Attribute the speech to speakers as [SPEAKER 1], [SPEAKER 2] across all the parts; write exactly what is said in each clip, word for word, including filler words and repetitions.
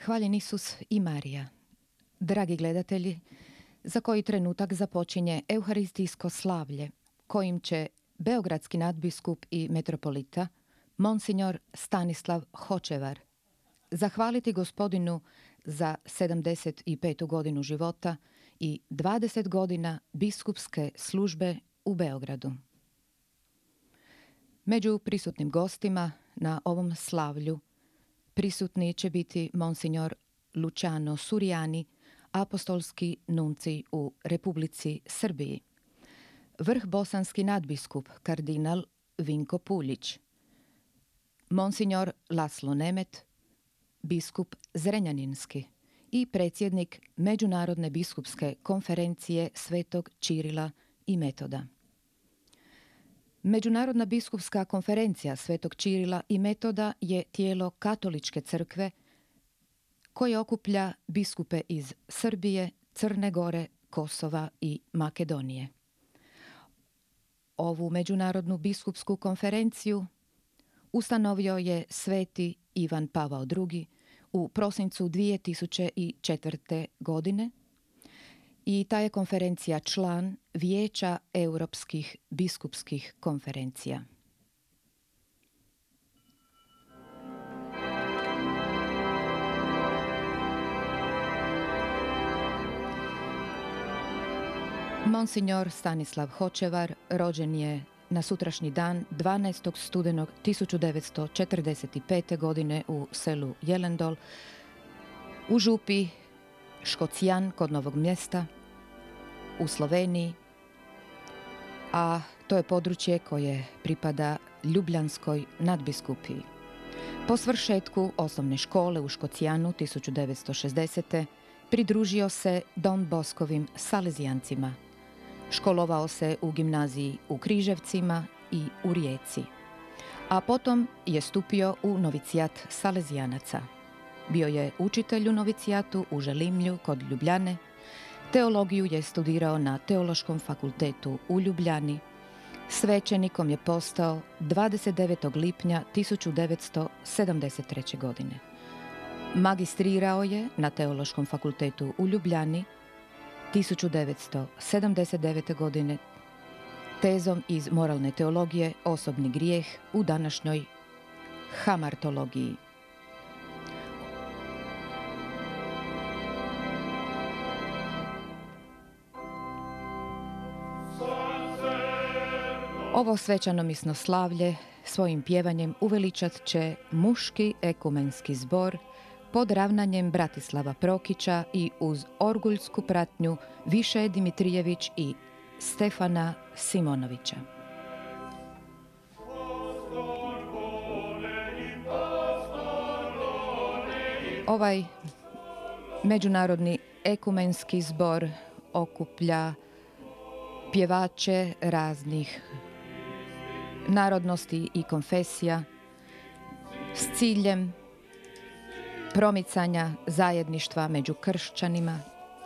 [SPEAKER 1] Hvaljen Isus i Marija. Dragi gledatelji, za koji trenutak započinje euharistijsko slavlje, kojim će beogradski nadbiskup i metropolita, monsignor Stanislav Hočevar, zahvaliti Gospodinu za sedamdeset petu godinu života i dvadeset godina biskupske službe u Beogradu. Među prisutnim gostima na ovom slavlju prisutni će biti monsignor Luciano Suriani, apostolski nuncij u Republici Srbiji, vrh bosanski nadbiskup kardinal Vinko Puljić, monsignor Laslo Nemet, biskup Zrenjaninski i predsjednik Međunarodne biskupske konferencije Svetog Čirila i Metoda. Međunarodna biskupska konferencija Svetog Čirila i Metoda je tijelo katoličke crkve koje okuplja biskupe iz Srbije, Crne Gore, Kosova i Makedonije. Ovu Međunarodnu biskupsku konferenciju ustanovio je sveti Ivan Pavao drugi u prosincu dvije tisuće četvrte. godine i ta je konferencija član Vijeća europskih biskupskih konferencija. Monsignor Stanislav Hočevar rođen je na sutrašnji dan dvanaestog studenog tisuću devetsto četrdeset pete. godine u selu Jelendol, u župi Škocjan kod Novog Mjesta, u Sloveniji, a to je područje koje pripada Ljubljanskoj nadbiskupiji. Po svršetku osnovne škole u Škocjanu tisuću devetsto šezdesete. pridružio se Don Boskovim Salezijancima. Školovao se u gimnaziji u Križevcima i u Rijeci, a potom je stupio u novicijat Salezijanaca. Bio je učitelj u novicijatu u Želimlju kod Ljubljane, teologiju je studirao na Teološkom fakultetu u Ljubljani, svećenikom je postao dvadeset devetog lipnja tisuću devetsto sedamdeset treće. godine. Magistrirao je na Teološkom fakultetu u Ljubljani tisuću devetsto sedamdeset devete. godine tezom iz moralne teologije Osobni grijeh u današnjoj hamartologiji. Ovo svečanomiсно slavlje svojim pjevanjem uveličat će muški ekumenski zbor pod ravnanjem Bratislava Prokića i uz orguljsku pratnju Više Dimitrijević i Stefana Simonovića. Ovaj međunarodni ekumenski zbor okuplja pjevače raznih narodnosti i konfesija s ciljem promicanja zajedništva među kršćanima.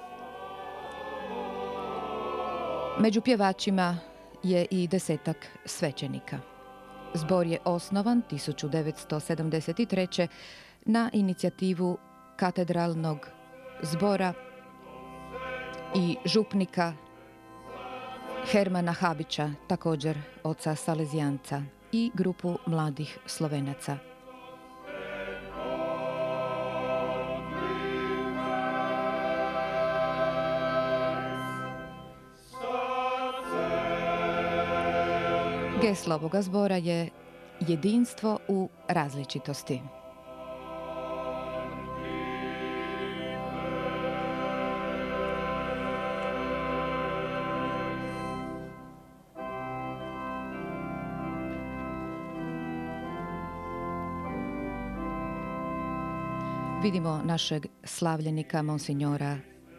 [SPEAKER 1] Među pjevačima je i desetak svećenika. Zbor je osnovan tisuću devetsto sedamdeset treće. na inicijativu katedralnog zbora i župnika Hermana Habića, također oca Salezijanca, i grupu mladih Slovenaca. Geslo ovoga zbora je jedinstvo u različitosti. Vidimo našeg slavljenika monsignora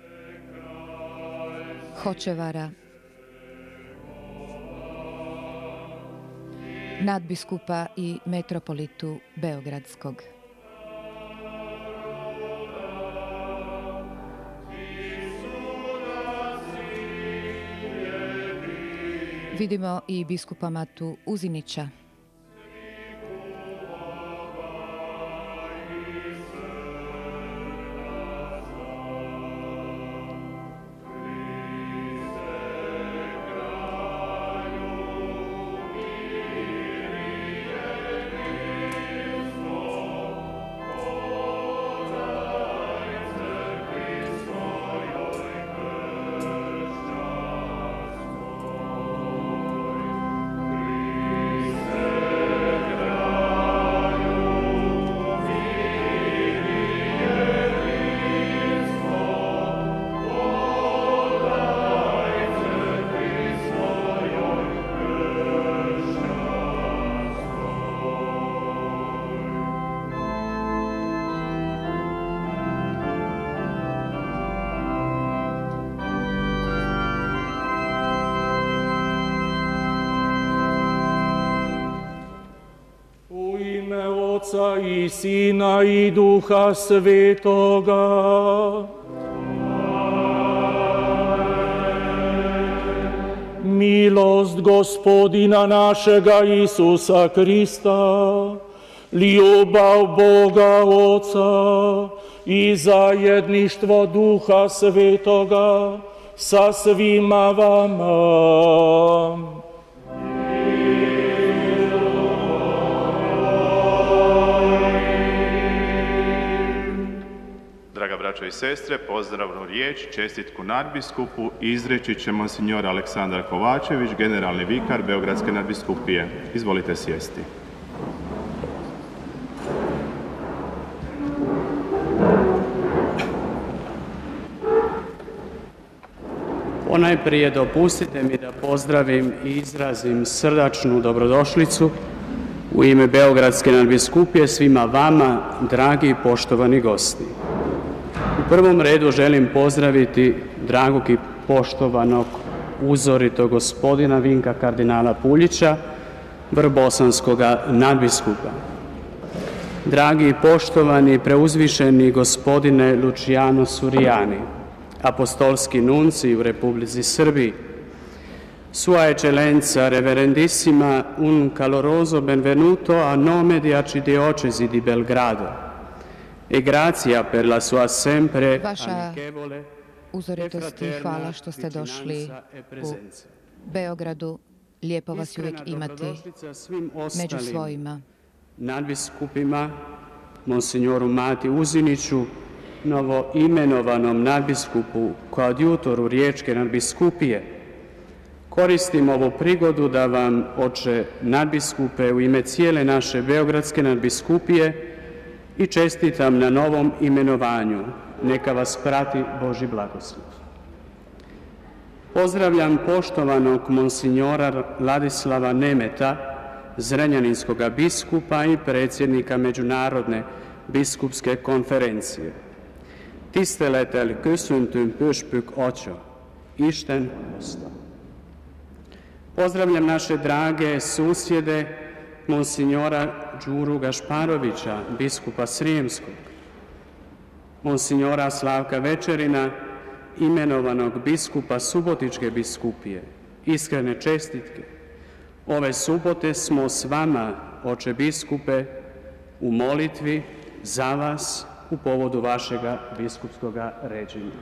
[SPEAKER 1] Hočevara, nadbiskupa i metropolitu Beogradskog. Vidimo i biskupa Matu Uzinića,
[SPEAKER 2] Oca i Sina i Duha Svetoga. Milost Gospodina našega Isusa Krista, ljubav Boga Oca i zajedništvo Duha Svetoga sa svima vama.
[SPEAKER 3] Draga braćo i sestre, pozdravnu riječ, čestitku nadbiskupu izreći će monsignor Aleksandar Kovačević, generalni vikar Beogradske nadbiskupije. Izvolite sjesti.
[SPEAKER 4] Ponajprije dopustite mi da pozdravim i izrazim srdačnu dobrodošlicu u ime Beogradske nadbiskupije svima vama, dragi i poštovani gosti. U prvom redu želim pozdraviti dragog i poštovanog uzoritog gospodina Vinka kardinala Puljića, vrbosanskoga nadbiskupa. Dragi i poštovani preuzvišeni gospodine Luciano Suriani, apostolski nunci u Republici Srbiji, Sua Eccellenza Reverendissima, un caloroso benvenuto a nome di Arcidiocesi di Belgrado e grazie per la sua sempre amichevole
[SPEAKER 1] uzoritosti, hvala što ste došli u Beogradu. Lijepo vas uvijek imati među svojima.
[SPEAKER 4] Nadbiskupima, monsignoru Mati Uziniću, novo imenovanom nadbiskupu koadjutoru Riječke nadbiskupije, koristim ovu prigodu da vam, oče nadbiskupe, u ime cijele naše Beogradske nadbiskupije i čestitam na novom imenovanju. Neka vas prati Božji blagoslov. Pozdravljam poštovanog monsignora Ladislava Nemeta, zrenjaninskoga biskupa i predsjednika Međunarodne biskupske konferencije. Tisztelettel köszöntöm püspök atya, Isten hozta. Pozdravljam naše drage susjede, monsignora Đuru Gašparovića, biskupa Srijemskog, monsignora Slavka Večerina, imenovanog biskupa Subotičke biskupije. Iskrene čestitke. Ove subote smo s vama, oče biskupe, u molitvi za vas u povodu vašega biskupskoga ređenja.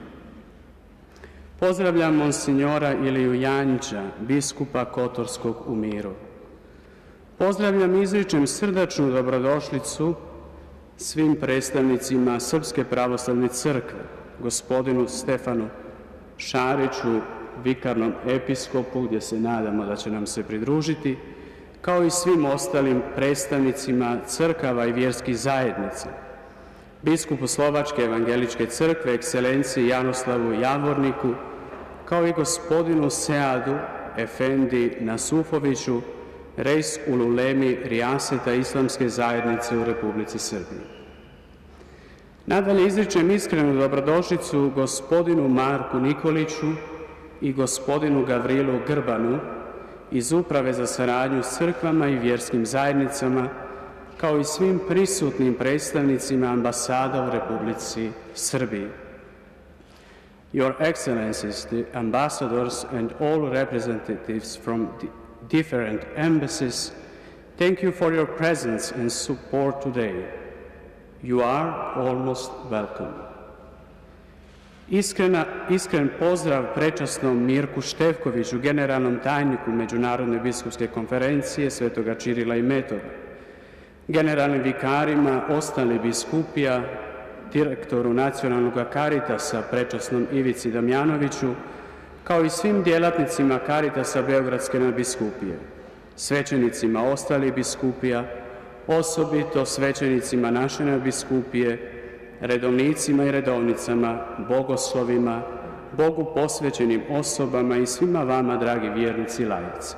[SPEAKER 4] Pozdravljam monsignora Iliju Janjića, biskupa Kotorskog u Miru. Pozdravljam i izričem srdačnu dobrodošlicu svim predstavnicima Srpske pravoslavne crkve, gospodinu Stefanu Šariću, vikarnom episkopu, gdje se nadamo da će nam se pridružiti, kao i svim ostalim predstavnicima crkava i vjerskih zajednica, biskupu Slovačke evangeličke crkve, ekscelenciji Janoslavu Javorniku, kao i gospodinu Seadu Efendi Nasufoviću, Reis Ululemi Rijaseta Islamske zajednice u Republici Srbiji. Nadalje izričem iskrenu dobrodošlicu gospodinu Marku Nikoliću i gospodinu Gavrilu Grbanu iz Uprave za saradnju s crkvama i vjerskim zajednicama, kao i svim prisutnim predstavnicima ambasada u Republici Srbiji. Your Excellencies, the ambassadors and all representatives from the different embassies, thank you for your presence and support today. You are almost welcome. Iskrena, iskren pozdrav prečasnom Mirku Števkoviću, generalnom tajniku Međunarodne biskupske konferencije Svetoga Čirila i Metoda, generalnim vikarima ostalih biskupija, direktoru Nacionalnog Karitasa prečasnom Ivici Damjanoviću, kao i svim djelatnicima Karitasa Beogradske nadbiskupije, svećenicima ostalih biskupija, osobito svećenicima naše nadbiskupije, redovnicima i redovnicama, bogoslovima, Bogu posvećenim osobama i svima vama, dragi vjernici i laici.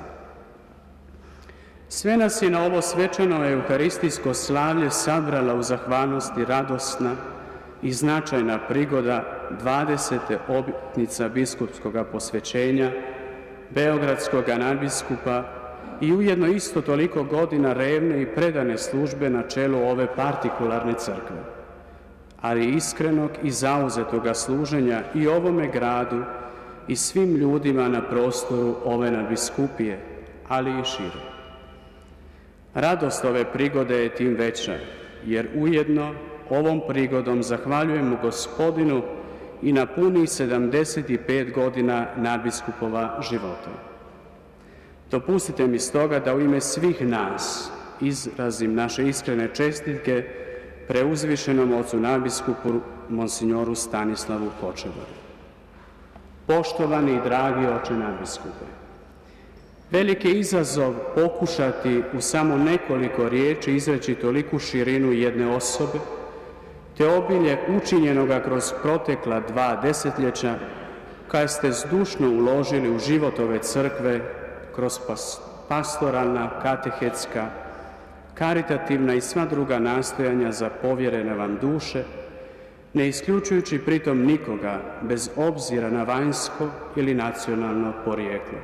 [SPEAKER 4] Sve nas je na ovo svečano euharistijsko slavlje sabrala u zahvalnosti radosna i značajna prigoda dvadesete obljetnica biskupskog posvećenja Beogradskog nadbiskupa i ujedno isto toliko godina revne i predane službe na čelu ove partikularne crkve, ali iskrenog i zauzetoga služenja i ovome gradu i svim ljudima na prostoru ove nadbiskupije, ali i šire. Radost ove prigode je tim veća, jer ujedno ovom prigodom zahvaljujemo Gospodinu i na punih sedamdeset pet godina nadbiskupova života. Dopustite mi stoga da u ime svih nas izrazim naše iskrene čestitke preuzvišenom ocu nadbiskupu monsignoru Stanislavu Hočevaru. Poštovani i dragi oče nadbiskupe, veliki je izazov pokušati u samo nekoliko riječi izreći toliku širinu jedne osobe, te obilje učinjenoga kroz protekla dva desetljeća, kada ste zdušno uložili u život ove crkve kroz pastoralna, katehetska, karitativna i sva druga nastojanja za povjerene vam duše, ne isključujući pritom nikoga bez obzira na vanjsko ili nacionalno porijeklo.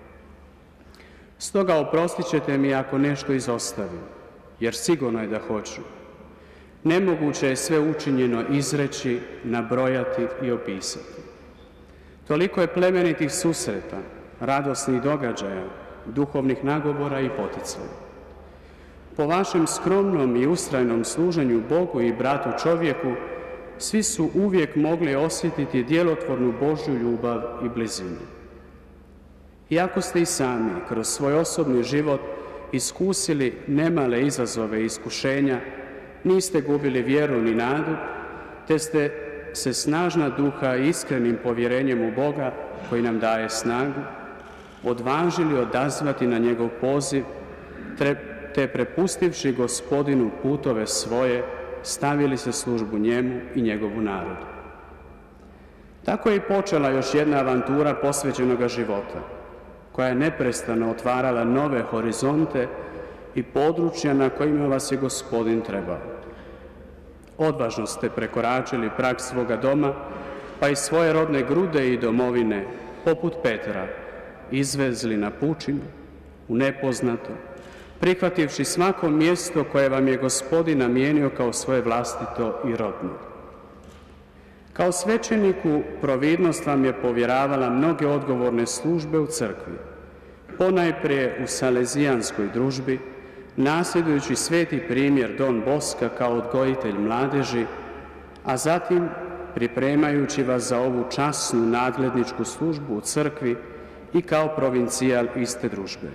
[SPEAKER 4] Stoga oprostit ćete mi ako nešto izostavim, jer sigurno je da hoću. Nemoguće je sve učinjeno izreći, nabrojati i opisati. Toliko je plemenitih susreta, radosnih događaja, duhovnih nagovora i poticaja. Po vašem skromnom i ustrajnom služenju Bogu i bratu čovjeku, svi su uvijek mogli osjetiti djelotvornu Božju ljubav i blizinu. Iako ste i sami kroz svoj osobni život iskusili nemale izazove i iskušenja, niste gubili vjeru ni nadu, te ste se snažna duha i iskrenim povjerenjem u Boga, koji nam daje snagu, odvažili odazvati na njegov poziv, te prepustivši Gospodinu putove svoje, stavili se službu njemu i njegovu narodu. Tako je i počela još jedna avantura posvećenoga života, koja je neprestano otvarala nove horizonte i područja na kojima vas je Gospodin trebao. Odvažno ste prekoračili prag svoga doma, pa i svoje rodne grude i domovine, poput Petra, izvezli na pučinu, u nepoznato, prihvativši svako mjesto koje vam je Gospodin namijenio kao svoje vlastito i rodno. Kao svećeniku, providnost vam je povjeravala mnoge odgovorne službe u crkvi, ponajprije u salezijanskoj družbi, nasljedujući sveti primjer Don Boska kao odgojitelj mladeži, a zatim pripremajući vas za ovu časnu nadgledničku službu u crkvi i kao provincijal iste družbe.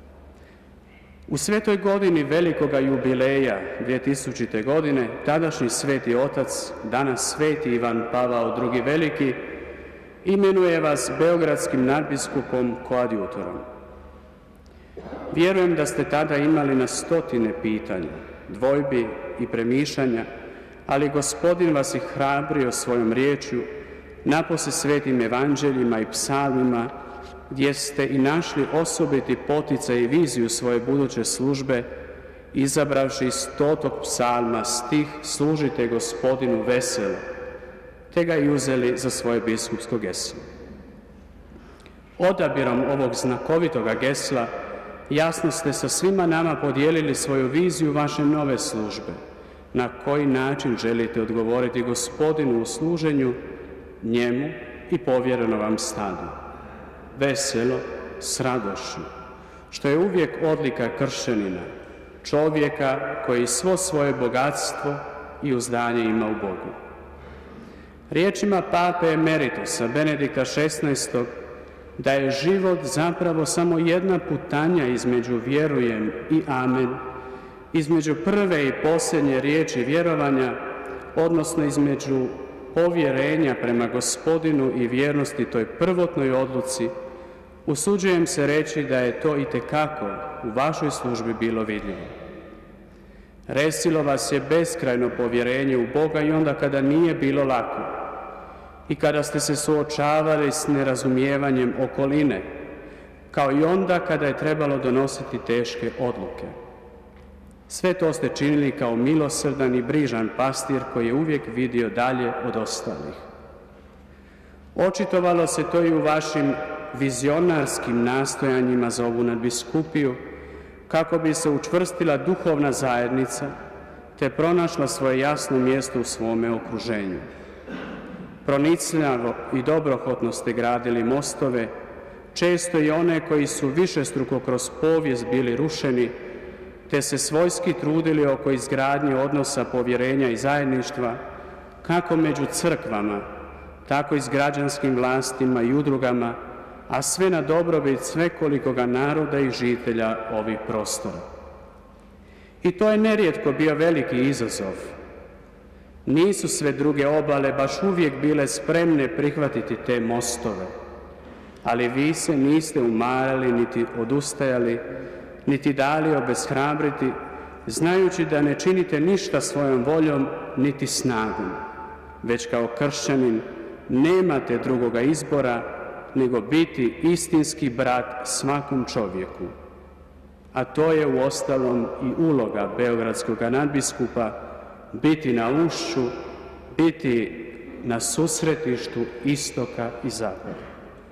[SPEAKER 4] U svetoj godini velikoga jubileja dvije tisućite. godine, tadašnji sveti otac, danas sveti Ivan Pavao drugi veliki, imenuje vas beogradskim nadbiskupom koadjutorom. Vjerujem da ste tada imali na stotine pitanja, dvojbi i premišljanja, ali Gospodin vas je hrabrio svojom riječju, napose svetim evanđeljima i psalmima, gdje ste i našli osobiti poticaj i viziju svoje buduće službe, izabravši iz stotog psalma stih "Služite Gospodinu veselo", te ga i uzeli za svoje biskupsko geslo. Odabirom ovog znakovitoga gesla jasno ste sa svima nama podijelili svoju viziju vaše nove službe, na koji način želite odgovoriti Gospodinu u služenju, njemu i povjereno vam stadu. Veselo, s radošću, što je uvijek odlika kršćanina, čovjeka koji svo svoje bogatstvo i uzdanje ima u Bogu. Riječima pape emeritusa Benedikta šesnaestog da je život zapravo samo jedna putanja između vjerujem i amen, između prve i posljednje riječi vjerovanja, odnosno između povjerenja prema Gospodinu i vjernosti toj prvotnoj odluci, usuđujem se reći da je to itekako u vašoj službi bilo vidljivo. Resilo vas je beskrajno povjerenje u Boga i onda kada nije bilo lako i kada ste se suočavali s nerazumijevanjem okoline, kao i onda kada je trebalo donositi teške odluke. Sve to ste činili kao milosrdan i brižan pastir koji je uvijek vidio dalje od ostalih. Očitovalo se to i u vašim vizionarskim nastojanjima za ovu nadbiskupiju, kako bi se učvrstila duhovna zajednica te pronašla svoje jasno mjesto u svome okruženju. Pronicljavo i dobrohotno ste gradili mostove, često i one koji su višestruko kroz povijest bili rušeni, te se svojski trudili oko izgradnje odnosa povjerenja i zajedništva, kako među crkvama, tako i s građanskim vlastima i udrugama, a sve na dobrobit svekolikoga naroda i žitelja ovih prostora. I to je nerijetko bio veliki izazov. Nisu sve druge obale baš uvijek bile spremne prihvatiti te mostove, ali vi se niste umarali niti odustajali, niti dali obeshrabriti, znajući da ne činite ništa svojom voljom niti snagom, već kao kršćanin nemate drugoga izbora nego biti istinski brat svakom čovjeku. A to je uostalom i uloga beogradskog nadbiskupa, biti na ušću, biti na susretištu istoka i zapada.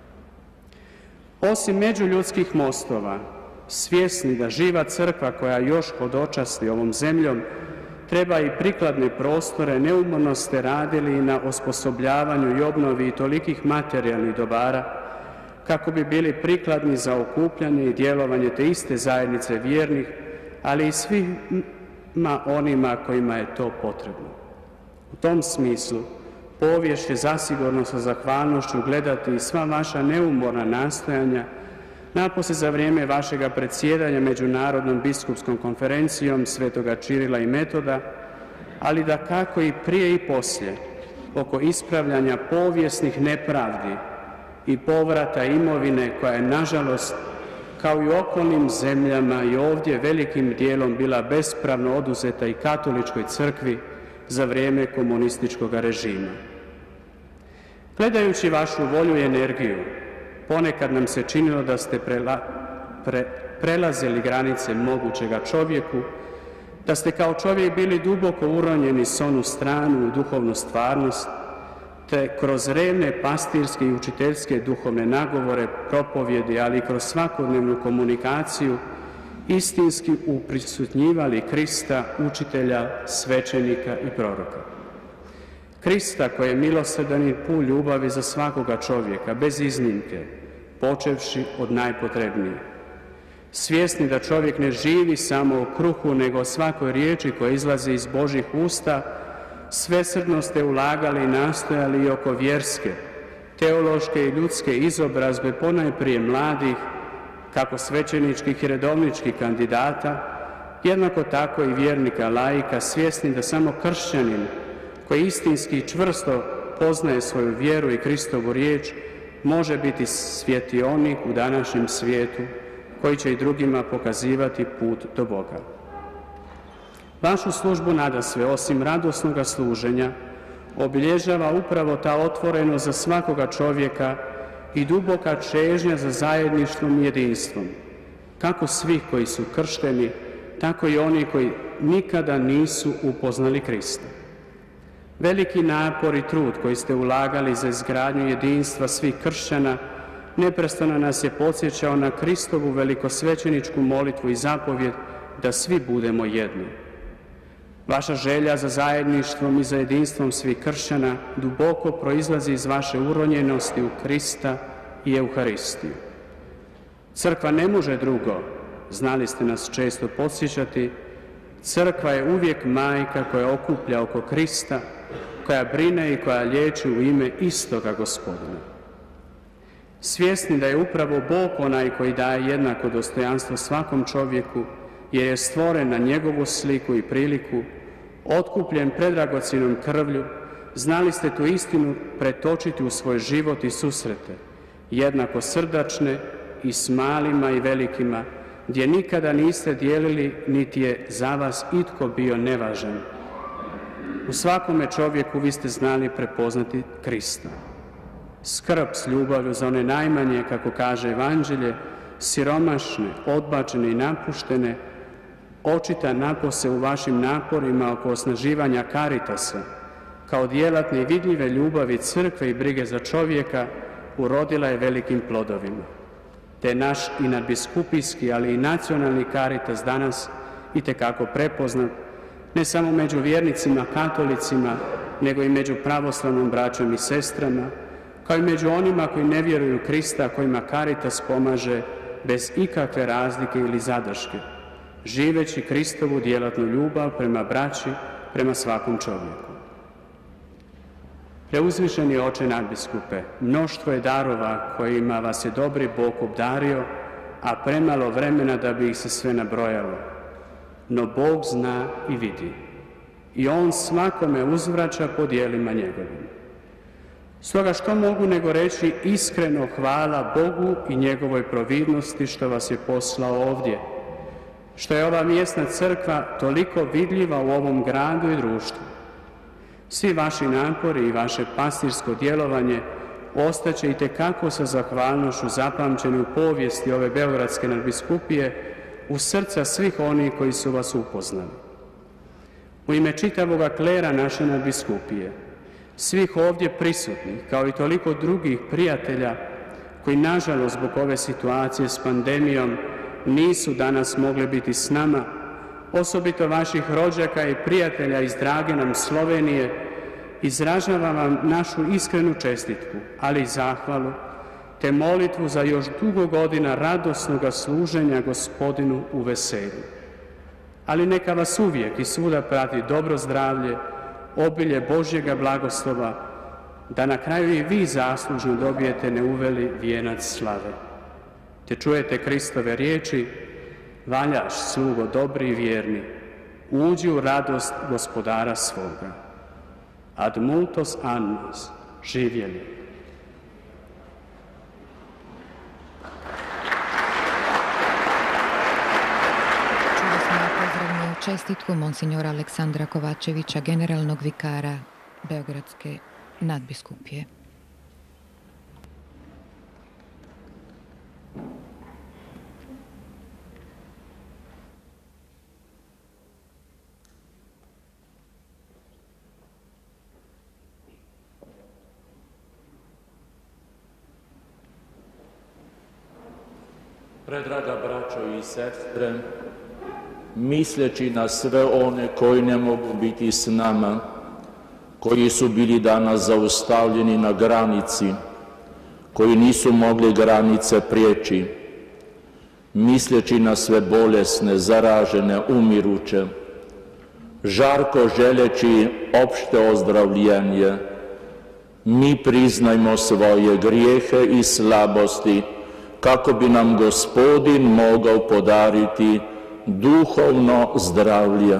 [SPEAKER 4] Osim međuljudskih mostova, svjesni da živa crkva koja još hodočasti ovom zemljom, treba i prikladne prostore, neumorno ste radili na osposobljavanju i obnovi tolikih materijalnih dobara, kako bi bili prikladni za okupljanje i djelovanje te iste zajednice vjernih, ali i svima onima kojima je to potrebno. U tom smislu, povijest će zasigurno sa zahvalnošću gledati i sva vaša neumorna nastojanja, napose za vrijeme vašega predsjedanja Međunarodnom biskupskom konferencijom Svetoga Čirila i Metoda, ali da kako i prije i poslije, oko ispravljanja povijesnih nepravdi i povrata imovine koja je, nažalost, kao i u okolnim zemljama i ovdje velikim dijelom bila bespravno oduzeta i katoličkoj crkvi za vrijeme komunističkog režima. Gledajući vašu volju i energiju, ponekad nam se činilo da ste prela, pre, prelazili granice mogućega čovjeku, da ste kao čovjek bili duboko uronjeni s onu stranu u duhovnu stvarnost, te kroz revne pastirske i učiteljske duhovne nagovore, propovjedi, ali i kroz svakodnevnu komunikaciju, istinski uprisutnjivali Krista, učitelja, svećenika i proroka. Krista koji je milosrdan i pun ljubavi za svakoga čovjeka, bez iznimke, počevši od najpotrebnije. Svjesni da čovjek ne živi samo o kruhu, nego o svakoj riječi koja izlazi iz Božjih usta, svesrdno ste ulagali i nastojali i oko vjerske, teološke i ljudske izobrazbe ponajprije mladih, kako svećeničkih i redovničkih kandidata, jednako tako i vjernika laika, svjesni da samo kršćanin koji istinski i čvrsto poznaje svoju vjeru i Kristovu riječ, može biti svjetionik u današnjem svijetu, koji će i drugima pokazivati put do Boga. Vašu službu nadasve, osim radosnoga služenja, obilježava upravo ta otvorenost za svakoga čovjeka i duboka čežnja za zajedništvom i jedinstvom, kako svih koji su kršteni, tako i oni koji nikada nisu upoznali Krista. Veliki napor i trud koji ste ulagali za izgradnju jedinstva svih kršćana neprestano nas je podsjećao na Kristovu velikosvećeničku molitvu i zapovjed da svi budemo jedno. Vaša želja za zajedništvom i za jedinstvom svih kršćana duboko proizlazi iz vaše uronjenosti u Krista i Euharistiju. Crkva ne može drugo, znali ste nas često podsjećati, crkva je uvijek majka koja okuplja oko Krista, koja brine i koja liječi u ime istoga Gospodina. Svjesni da je upravo Bog onaj koji daje jednako dostojanstvo svakom čovjeku, jer je stvoren na njegovu sliku i priliku, otkupljen predragocjenom krvlju, znali ste tu istinu pretočiti u svoj život i susrete, jednako srdačne i s malima i velikima, gdje nikada niste dijelili, niti je za vas itko bio nevažan. U svakome čovjeku vi ste znali prepoznati Krista. Skrb s ljubavlju za one najmanje, kako kaže Evanđelje, siromašne, odbačene i napuštene, očita napose u vašim naporima oko osnaživanja Karitasa, kao djelatne i vidljive ljubavi crkve i brige za čovjeka, urodila je velikim plodovima, te naš i nadbiskupijski, ali i nacionalni Caritas danas itekako prepoznat, ne samo među vjernicima katolicima, nego i među pravoslavnom braćom i sestrama, kao i među onima koji ne vjeruju Krista, kojima Caritas pomaže bez ikakve razlike ili zadrške, živeći Kristovu djelatnu ljubav prema braći, prema svakom čovjeku. Preuzvišeni oče nadbiskupe, mnoštvo je darova kojima vas je dobri Bog obdario, a premalo vremena da bi ih se sve nabrojalo. No Bog zna i vidi. I On svakome uzvraća po djelima njegovim. Stoga što mogu nego reći iskreno hvala Bogu i njegovoj providnosti što vas je poslao ovdje, što je ova mjesna crkva toliko vidljiva u ovom gradu i društvu. Svi vaši napori i vaše pastirsko djelovanje ostaće itekako sa zahvalnošću zapamćeni u povijesti ove Beogradske nadbiskupije u srca svih onih koji su vas upoznali. U ime čitavoga klera naše nadbiskupije, svih ovdje prisutnih, kao i toliko drugih prijatelja koji, nažalost, zbog ove situacije s pandemijom nisu danas mogli biti s nama, osobito vaših rođaka i prijatelja iz drage nam Slovenije, izražavam vam našu iskrenu čestitku, ali i zahvalu, te molitvu za još dugo godina radosnoga služenja Gospodinu u veselju. Ali neka vas uvijek i svuda prati dobro zdravlje, obilje Božjega blagoslova, da na kraju i vi zaslužno dobijete neuveli vijenac slave. Te čujete Kristove riječi: valjaš, slugo dobri i vjerni, uđi u radost Gospodara svoga. Ad multos annos, živjeli.
[SPEAKER 1] Čuli smo pozdravnu čestitku monsignora Aleksandra Kovačevića, generalnog vikara Beogradske nadbiskupije.
[SPEAKER 5] Predraga braćo i sestre, misleći na sve one koji ne mogu biti s nama, koji su bili danas zaustavljeni na granici, koji nisu mogli granice prijeći, misleći na sve bolesne, zaražene, umiruće, žarko želeći opšte ozdravljenje, mi priznajmo svoje grijehe i slabosti, kako bi nam Gospodin mogao podariti duhovno zdravlje.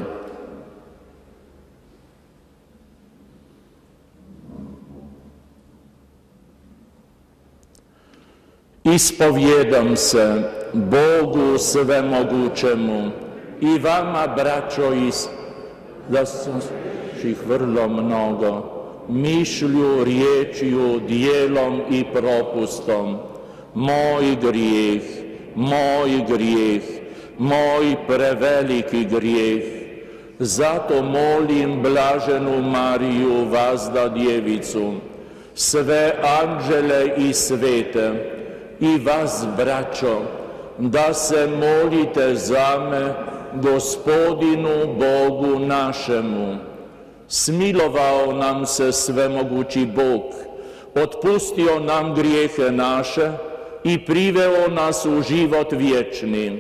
[SPEAKER 5] Ispovjedam se Bogu svemogućemu i vama, braćo, da sam ih vrlo mnogo, mišlju, riječju, dijelom i propustom. Moj grijeh, moj grijeh, moj preveliki grijeh. Zato molim blaženu Mariju, vazda djevicu, sve anđele i svete i vas, braćo, da se molite za me Gospodinu Bogu našemu. Smilovao nam se svemogući Bog, otpustio nam grijehe naše i priveo nas u život vječni.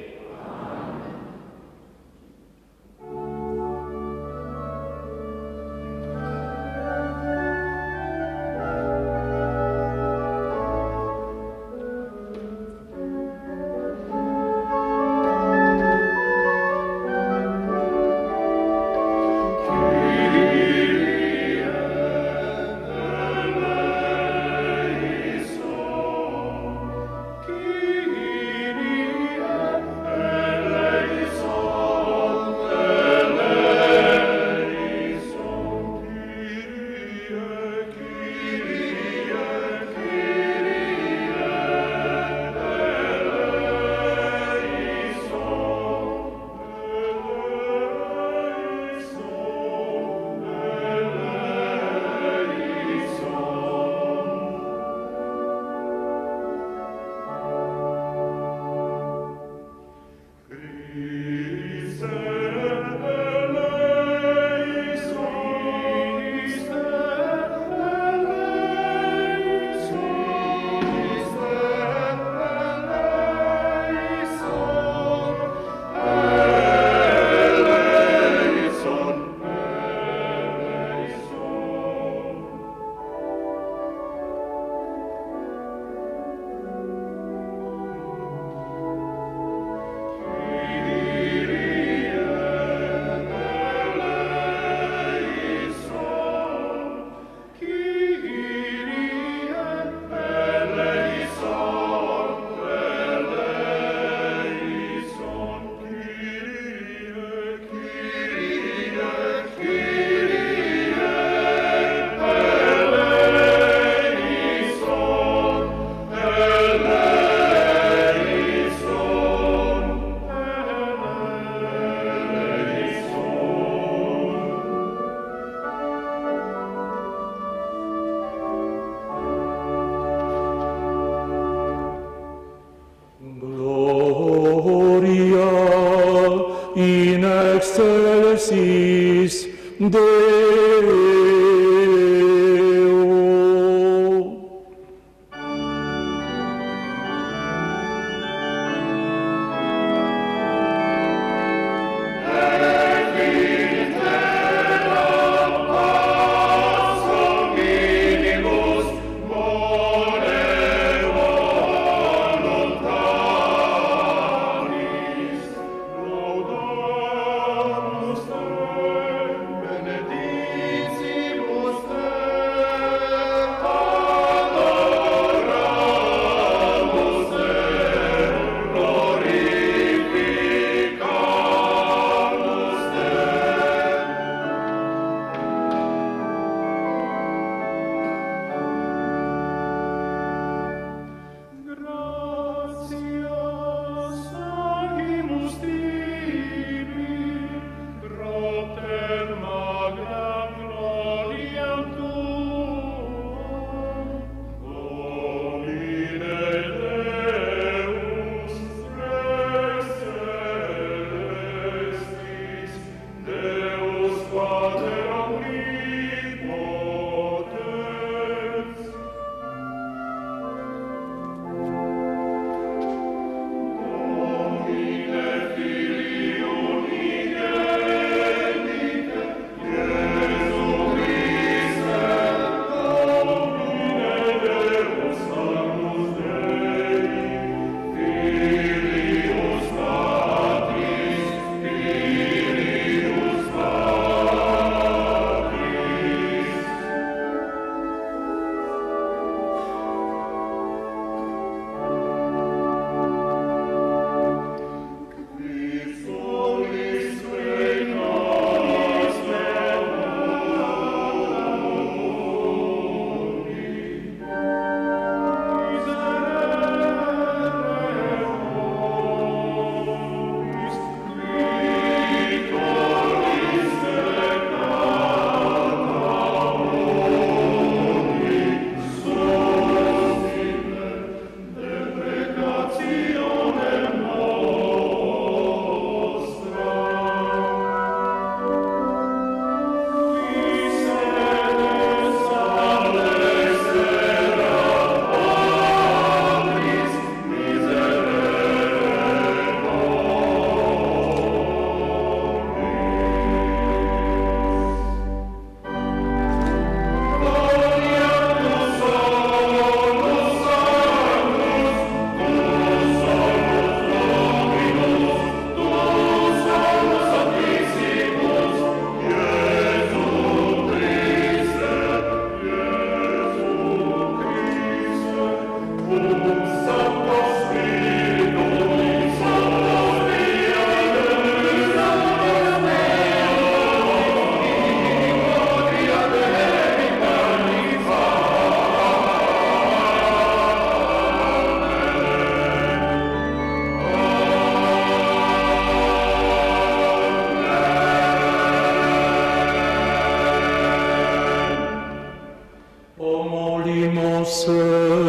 [SPEAKER 5] Pomolimo se.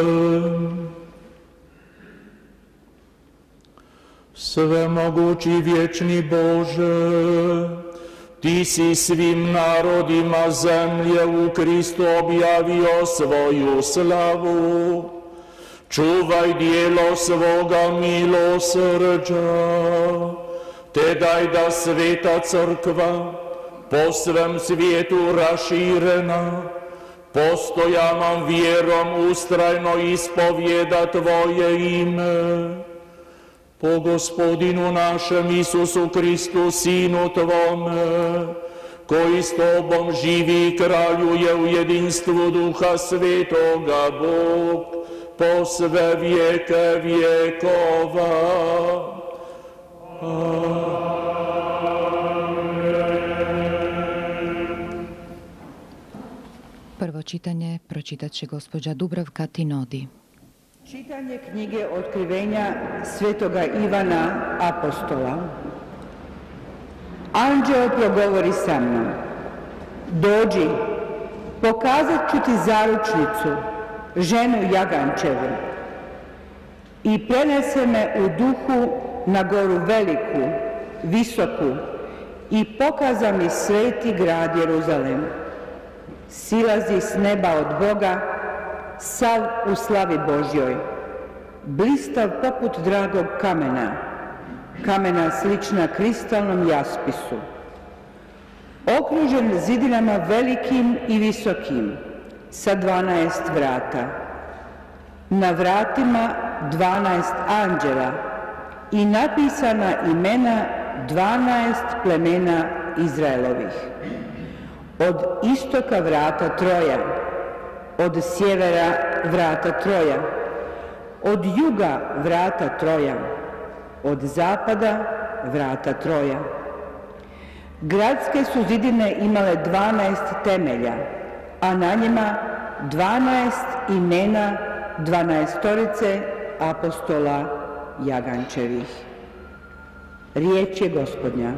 [SPEAKER 5] Svemogući vječni Bože, Ti si svim narodima zemlje u Kristu objavio svoju slavu. Čuvaj dijelo svoga milosrđa, te daj da sveta crkva po svem svijetu raširena, postojanom vjerom ustrajno ispovjeda Tvoje ime. Po Gospodinu našem Isusu Kristu, Sinu Tvome, koji s Tobom živi i kraljuje u jedinstvu Duha Svetoga Bog, po sve vijeke vjekova.
[SPEAKER 1] Prvo čitanje pročitat će gospođa Dubravka Tinodi.
[SPEAKER 6] Čitanje knjige Otkrivenja svetoga Ivana Apostola. Anđeo progovori sa mnom: dođi, pokazat ću ti zaručnicu, ženu Jagančevu. I prenese me u duhu na goru veliku, visoku, i pokaza mi sveti grad Jeruzalem. Silazi s neba od Boga, sav u slavi Božjoj, blistav poput dragog kamena, kamena slična kristalnom jaspisu, okružen zidinama velikim i visokim, sa dvanaest vrata. Na vratima dvanaest anđela i napisana imena dvanaest plemena Izraelovih. Od istoka vrata troja, od sjevera vrata troja, od juga vrata troja, od zapada vrata troja. Gradske su zidine imale dvanaest temelja, a na njima dvanaest imena dvanaestorice apostola Jagančevih. Riječ je Gospodnja.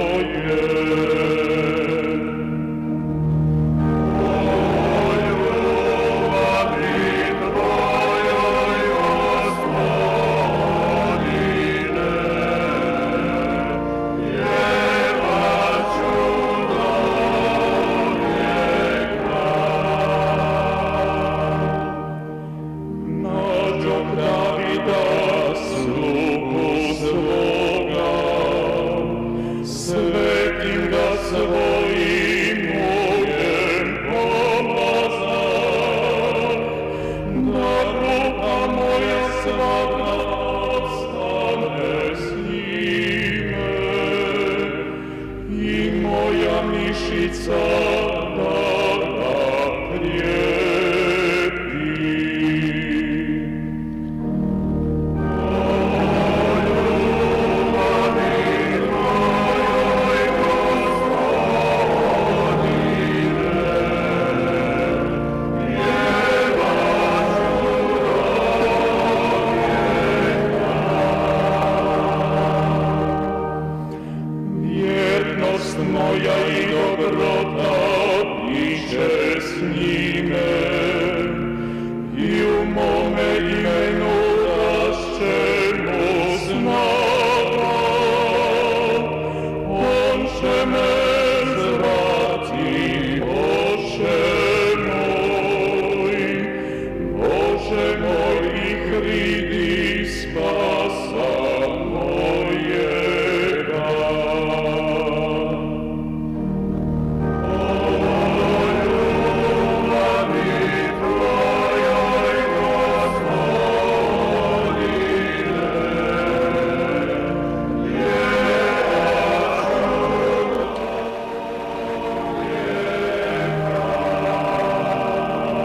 [SPEAKER 7] Tvoje.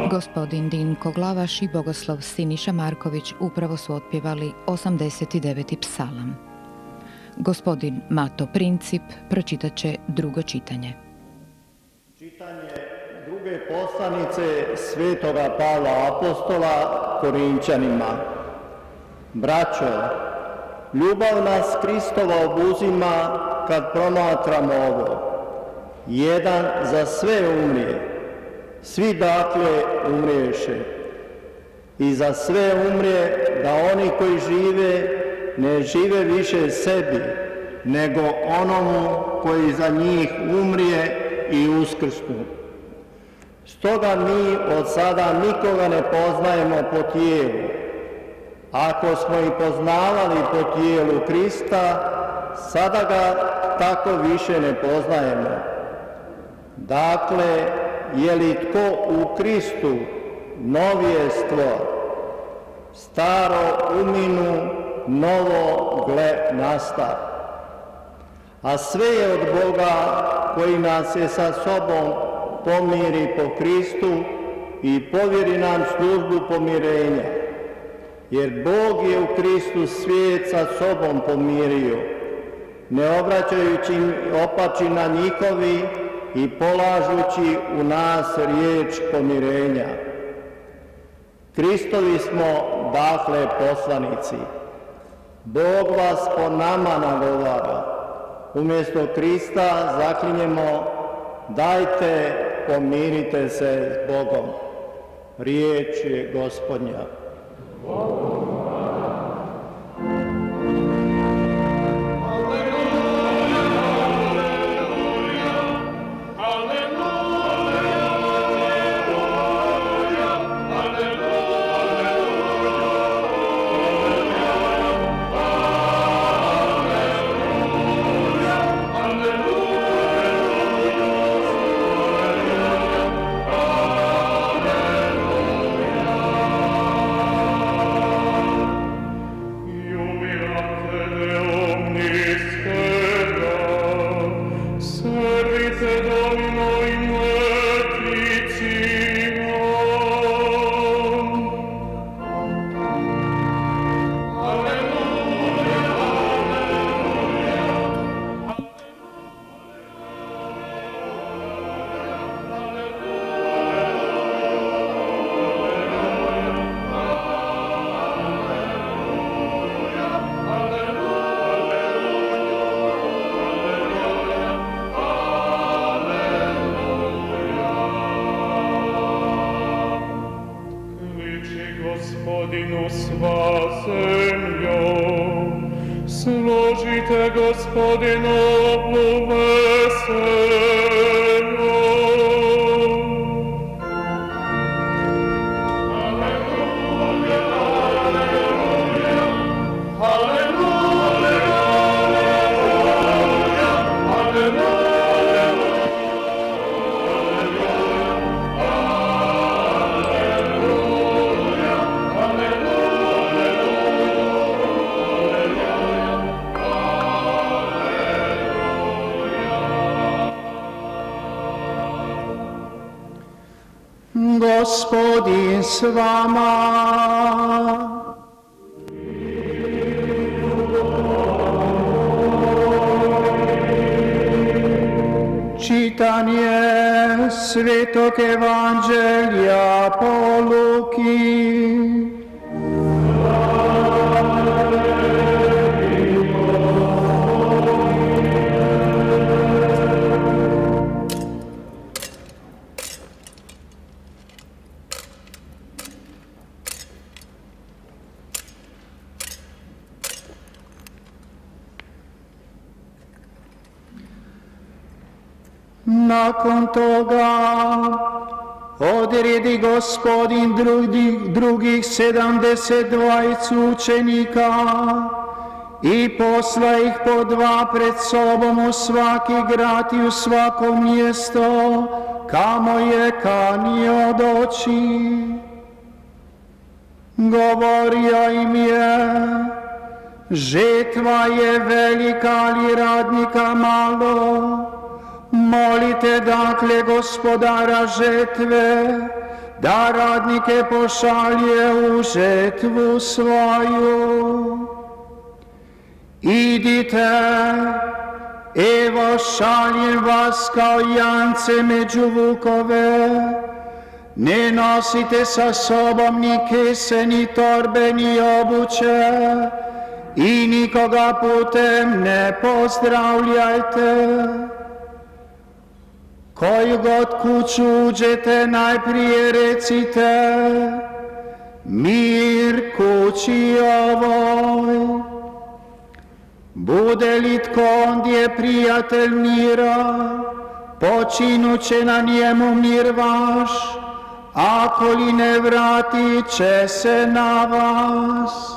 [SPEAKER 1] Gospodin Dinko Glavaš i bogoslov Siniša Marković upravo su otpjevali osamdeset deveti psalam. Gospodin Mato Princip pročitat će drugo čitanje.
[SPEAKER 7] Čitanje druge poslanice svetoga Pavla Apostola Korinčanima. Braćo, ljubav nas Kristova obuzima kad promatramo ovo. Jedan za sve umrije, svi dakle umriješe. I za sve umrije da oni koji žive ne žive više sebi, nego onomu koji za njih umrije i uskrsnu. Stoga mi od sada nikoga ne poznajemo po tijelu. Ako smo i poznavali po tijelu Krista, sada ga tako više ne poznajemo. Dakle, je li tko u Kristu, novi je stvor. Staro uminu, novo gle nasta. A sve je od Boga koji nas je sa sobom pomiri po Kristu i povjeri nam službu pomirenja. Jer Bog je u Kristu svijet sa sobom pomirio, ne obraćajući opačina njihovi i polažući u nas riječ pomirenja. Kristovi smo, dakle, poslanici. Bog vas po nama nagovara. Umjesto Krista zaklinjemo, dajte, pomirite se s Bogom. Riječ je Gospodnja.
[SPEAKER 8] Gospodin s vama. Čitanje Svetog Evanđelja po Luki. Nakon toga odredi Gospodin drugih, drugih sedamdeset dvojicu učenika i posla ih po dva pred sobom u svaki grad i u svako mjesto kamo je kanio doći. Govorio im je, žetva je velika, ali radnika malo. Molite dakle Gospodara žetve da radnike pošalje u žetvu svoju. Idite, evo šaljem vas kao jance među vukove, ne nosite sa sobom ni kese, ni torbe, ni obuće, i nikoga putem ne pozdravljajte. Koju god kuću uđete, najprije recite, mir kući ovoj. Bude li tko ondje prijatelj mira, počinut će na njemu mir vaš, ako li ne vratit će se na vas.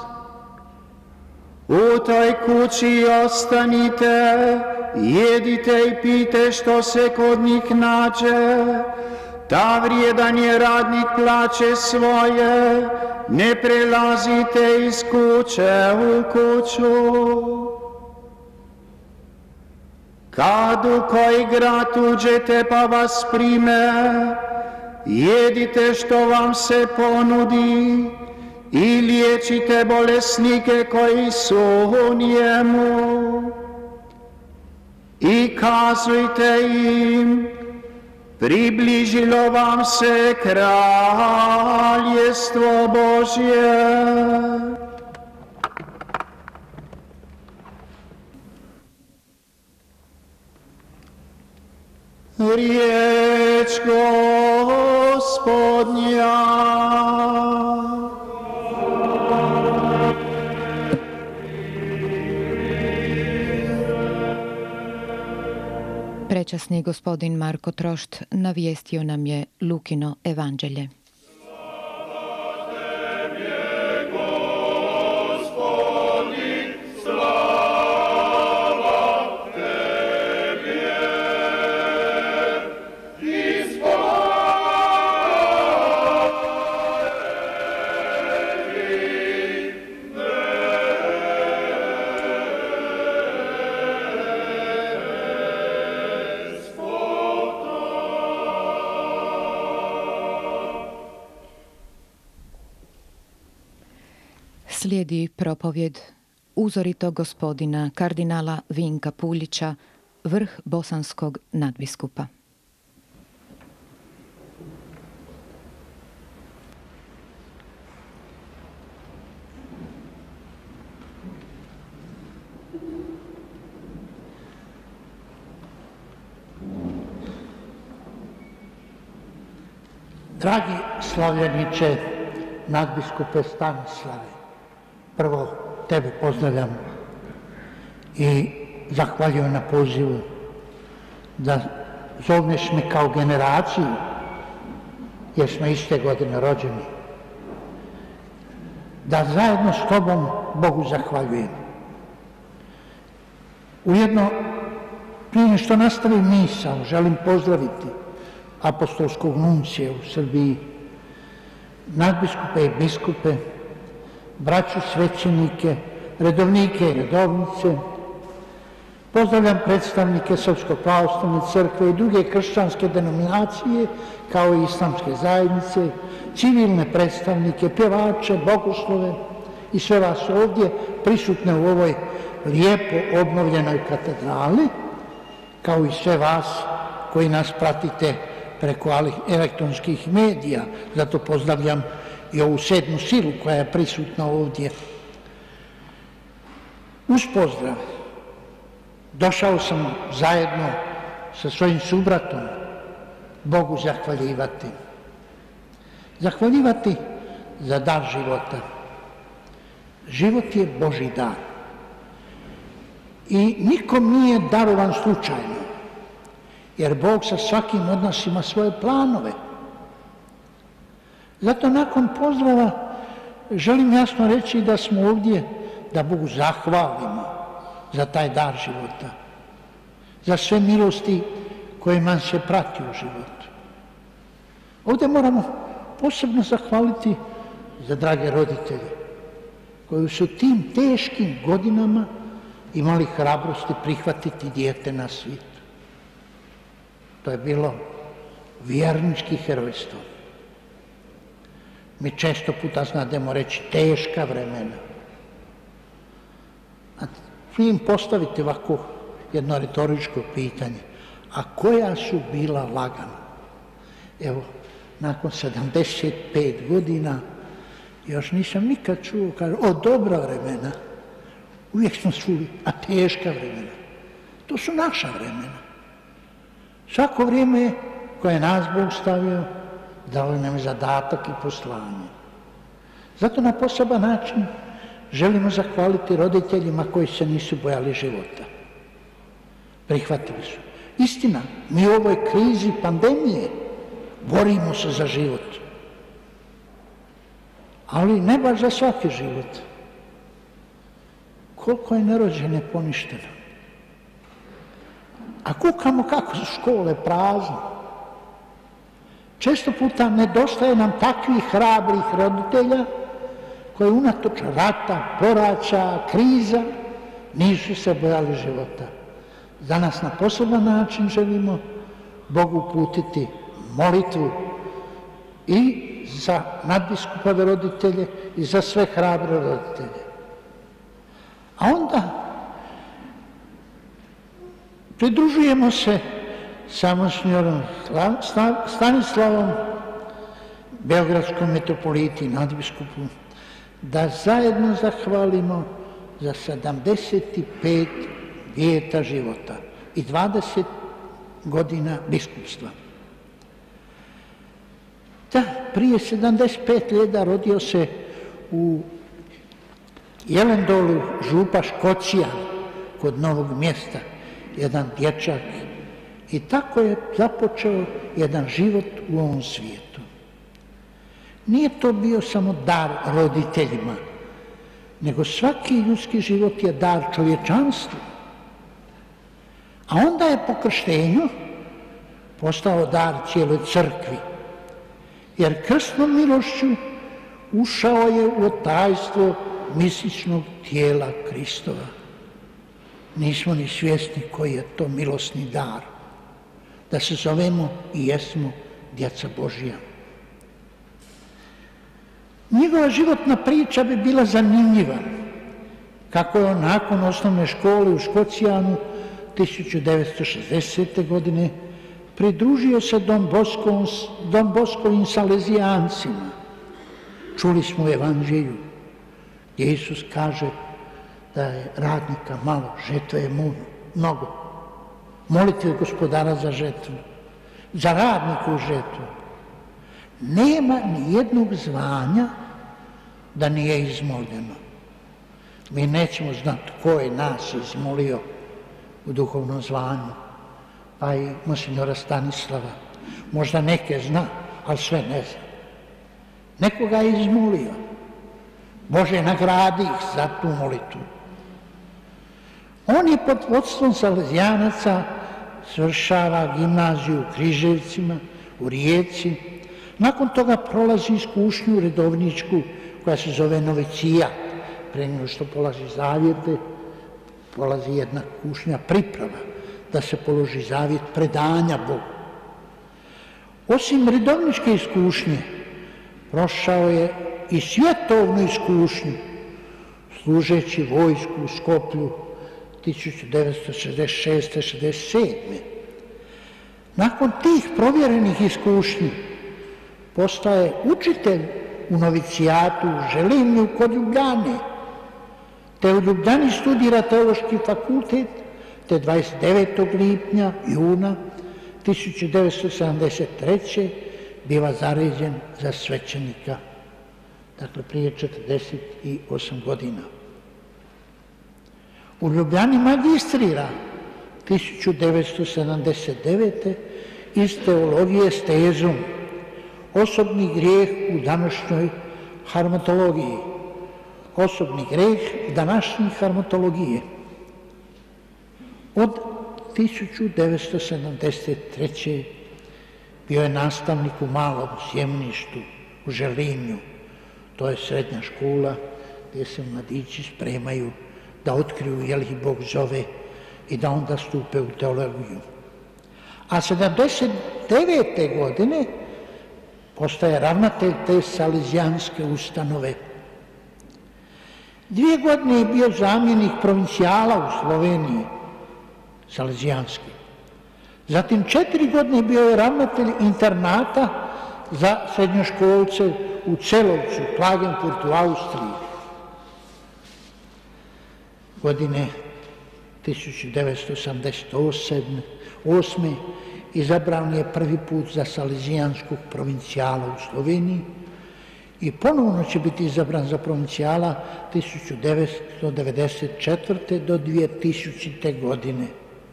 [SPEAKER 8] U toj kući ostanite, jedite i pite što se kod njih nađe, ta vrijedan je radnik plaće svoje, ne prelazite iz kuće u kuću. Kad u koji grad uđete pa vas prime, jedite što vam se ponudi i liječite bolesnike koji su u njemu. I kazujte im, približilo vam se kraljestvo Božje. Riječ Gospodnja.
[SPEAKER 1] Prečasni gospodin Marko Trošt navijestio nam je Lukino evanđelje. Slijedi propovjed uzoritog gospodina kardinala Vinka Puljića, vrh bosanskog nadbiskupa.
[SPEAKER 9] Dragi slavljeniče, nadbiskupe Stanislave, prvo tebe pozdravljam i zahvaljujem na pozivu da zovneš me kao generaciju, jer smo iste godine rođeni, da zajedno s tobom Bogu zahvaljujem. Ujedno, prije što nastavim misao, želim pozdraviti apostolskog nuncija u Srbiji, nadbiskupe i biskupe, braću svećenike, redovnike i redovnice. Pozdravljam predstavnike Srpsko pravoslavne crkve i druge kršćanske denominacije, kao i islamske zajednice, civilne predstavnike, pjevače, bogoslove i sve vas ovdje prisutne u ovoj lijepo obnovljenoj katedrali, kao i sve vas koji nas pratite preko elektronskih medija. Zato pozdravljam i ovu sedmu silu koja je prisutna ovdje. Uz pozdrav došao sam zajedno sa svojim subratom Bogu zahvaljivati. Zahvaljivati za dar života. Život je Božji dar. I nikom nije darovan slučajno, jer Bog sa svakim od nas ima svoje planove. Zato nakon pozdrava želim jasno reći da smo ovdje da Bogu zahvalimo za taj dar života, za sve milosti koje nam se prati u životu. Ovdje moramo posebno zahvaliti za drage roditelje koji su tim teškim godinama imali hrabrosti prihvatiti dijete na svijet. To je bilo vjernički herojstvo. mi često puta znademo reći teška vremena. A vi im postavite ovako jedno retoričko pitanje, a koja su bila lagana? Evo, nakon sedamdeset pet godina još nisam nikad čuo, kaže, o dobra vremena, uvijek smo čuli, a teška vremena. To su naša vremena. Svako vrijeme koje je nas Bog stavio, dao nam zadatak i poslanje. Zato na poseban način želimo zahvaliti roditeljima koji se nisu bojali života. Prihvatili su. Istina, mi u ovoj krizi pandemije borimo se za život. Ali ne baš za svaki život. Koliko je nerođene poništeno. A kukamo kako su škole prazne. Često puta nedostaje nam takvih hrabrih roditelja koji unatoč rata, poraća, kriza nisu se bojali života. Danas na poseban način želimo Bogu uputiti molitvu i za nadbiskupove roditelje i za sve hrabre roditelje. A onda pridružujemo se sa monsignorom Stanislavom, beogradskom metropoliti i nadbiskupu, da zajedno zahvalimo za sedamdeset pet vjeta života i dvadeset godina biskupstva. Da, prije sedamdeset pet ljeta rodio se u Jelendolu župa Škocijan kod Novog Mjesta, jedan dječak, i tako je započeo jedan život u ovom svijetu. Nije to bio samo dar roditeljima, nego svaki ljudski život je dar čovječanstvu. A onda je po krštenju postao dar cijeloj crkvi, jer krstnom milošću ušao je u tajstvo mističnog tijela Kristova. Nismo ni svjesni koji je to milosni dar, da se zovemo i jesmo djeca Božja. Njegova životna priča bi bila zanimljiva, kako je on nakon osnovne škole u Škocijanu tisuću devetsto šezdesete. godine pridružio se Don Boskovim, Don Boskovim salezijancima. Čuli smo u Evanđelju gdje Isus kaže da je radnika malo, žetve je mnogo. Molite Gospodara za žetvu, za radniku žetvu. Nema ni jednog zvanja da nije izmoljeno. Mi nećemo znati ko je nas izmolio u duhovnom zvanju, pa i monsignora Stanislava. Možda neke zna, ali sve ne zna. Nekoga je izmolio. Bože, nagradi ih za tu molitvu. On je pod vodstvom salezijanaca svršava gimnaziju u Križevcima, u Rijeci. Nakon toga prolazi iskušnju redovničku koja se zove novicija. Pre nego što polazi zavjete, polazi jedna kušnja priprava da se položi zavjet predanja Bogu. Osim redovničke iskušnje, prošao je i svjetovnu iskušnju, služeći vojsku u Skoplju tisuću devetsto šezdeset šeste. šezdeset sedme. Nakon tih provjerenih iskušnji postaje učitelj u novicijatu u Želimlju kod Ljubljane, te u Ljubljani studira teološki fakultet, te dvadeset devetog lipnja, juna tisuću devetsto sedamdeset treće. biva zaređen za svećenika, dakle prije četrdeset osam godina. U Ljubljani magistrira tisuću devetsto sedamdeset devete. iz teologije s tezom osobni grijeh u današnjoj harmatologiji. Osobni grijeh današnje harmatologije. Od tisuću devetsto sedamdeset treće. bio je nastavnik u malom sjemeništu u Želimlju. To je srednja škola gdje se mladići spremaju da otkriju je li ih Bog zove i da onda stupe u teologiju. A sedamdeset devete. godine postaje ravnatelj te salezijanske ustanove. Dvije godine je bio zamjenik provincijala u Sloveniji, salezijanski. Zatim četiri godine bio je ravnatelj internata za srednjoškolce u Celovcu, Klagenfurtu, Austriji. Godine tisuću devetsto osamdeset osme. izabran je prvi put za salezijanskog provincijala u Sloveniji i ponovno će biti izabran za provincijala tisuću devetsto devedeset četvrte. do dvije tisućite. godine.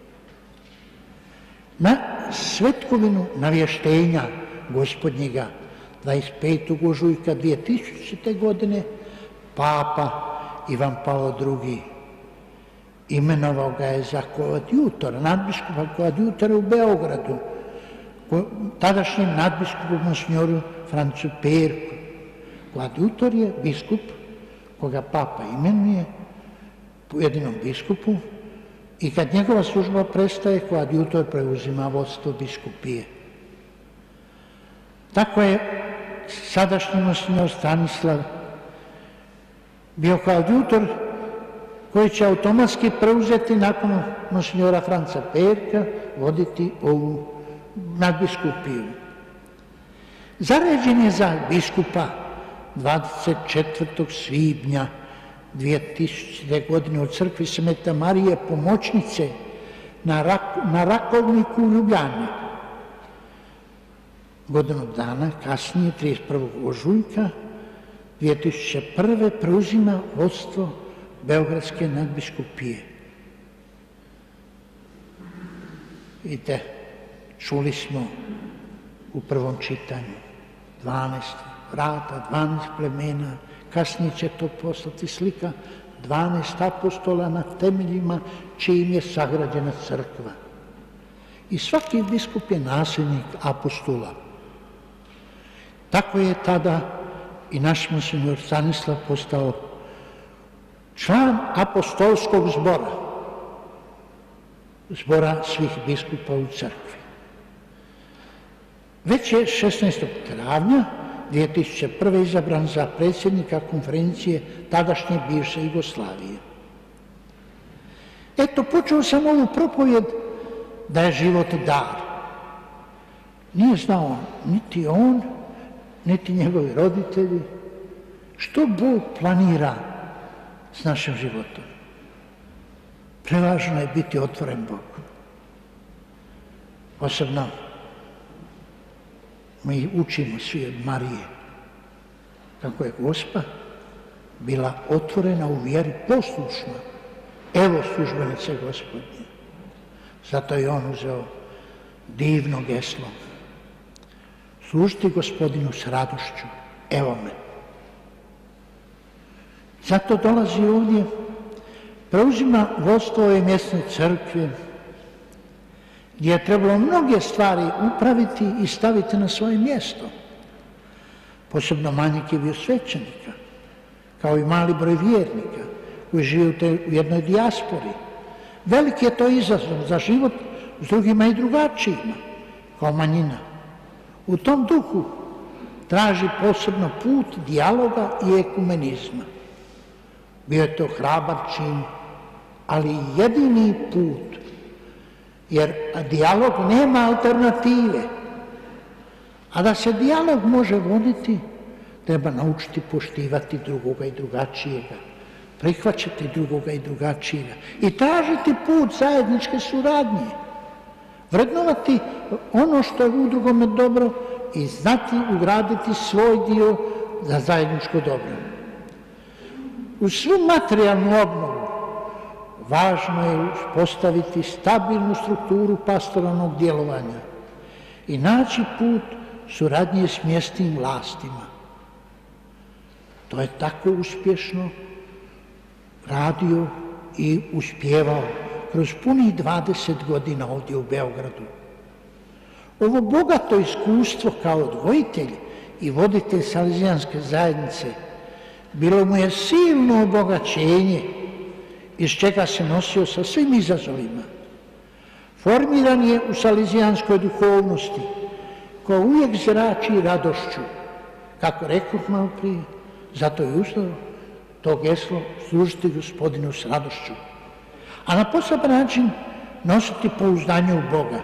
[SPEAKER 9] Na svetkovinu navještenja Gospodnjega dvadeset petog ožujka dvije tisućite. godine Papa Ivan Pavao drugi imenovao ga je za koadjutora, nadbiskupa koadjutora u Beogradu, tadašnjem nadbiskupu monsinjoru Francu Perku. Koadjutor je biskup koga Papa imenuje pojedinom biskupu i kad njegova služba prestaje, koadjutor preuzima vodstvo biskupije. Tako je sadašnji monsinjor Stanislav bio koadjutor koji će automatski preuzeti nakon monsinjora Franca Perka voditi ovu nadbiskupiju. Zaređen je za biskupa dvadeset četvrtog svibnja dvije tisućite. godine u crkvi Svete Marije Pomoćnice na, Rak, na Rakovniku u Ljubljani. Godinu dana kasnije, trideset prvog ožujka dvije tisućite prve. preuzima vodstvo Beogradske nadbiskupije. Vidite, čuli smo u prvom čitanju dvanaest vrata, dvanaest plemena, kasnije će to postati slika dvanaest apostola na temeljima čijim je sagrađena crkva. I svaki biskup je nasljednik apostola. Tako je tada i naš monsinjor Stanislav postao član apostolskog zbora, zbora svih biskupa u crkvi. Već je šesnaestog travnja dvije tisućite prve. izabran za predsjednika konferencije tadašnje bivše Jugoslavije. Eto, počeo sam ovu propovjed da je život dar. Nije znao niti on, niti njegovi roditelji, što Bog planira s našim životom. Prevažno je biti otvoren Bogu. Posebno mi učimo svi od Marije kako je Gospa bila otvorena u vjeri, poslušna. Evo službenice Gospodnje. Zato je on uzeo divno geslo. Služiti Gospodinu s radošću. Evo me. Zato dolazi ovdje, preuzima vodstvo ove mjesne crkve, gdje je trebalo mnoge stvari upraviti i staviti na svoje mjesto. Posebno manjak je bio svećenika, kao i mali broj vjernika koji žive u jednoj dijaspori. Veliki je to izazov za život s drugima i drugačijima, kao manjina. U tom duhu traži posebno put dijaloga i ekumenizma. Bio je to hrabar čin, ali jedini put, jer dijalog nema alternative. A da se dijalog može voditi, treba naučiti poštivati drugoga i drugačijega, prihvaćati drugoga i drugačijega i tražiti put zajedničke suradnje, vrednovati ono što je u drugome dobro i znati ugraditi svoj dio za zajedničko dobro. Uz svu materijalnu obnovu važno je uspostaviti stabilnu strukturu pastoralnog djelovanja i naći put suradnje s mjesnim vlastima. To je tako uspješno radio i uspjevao kroz punih dvadeset godina ovdje u Beogradu. Ovo bogato iskustvo kao odgojitelj i voditelj salezijanske zajednice bilo mu je silno obogaćenje iz čega se nosio sa svim izazovima. Formiran je u salezijanskoj duhovnosti, koja uvijek zrači radošću. Kako rekoh malo prije, zato je ustalo to geslo služiti Gospodinu s radošću. A na poseban način nositi pouzdanje u Boga.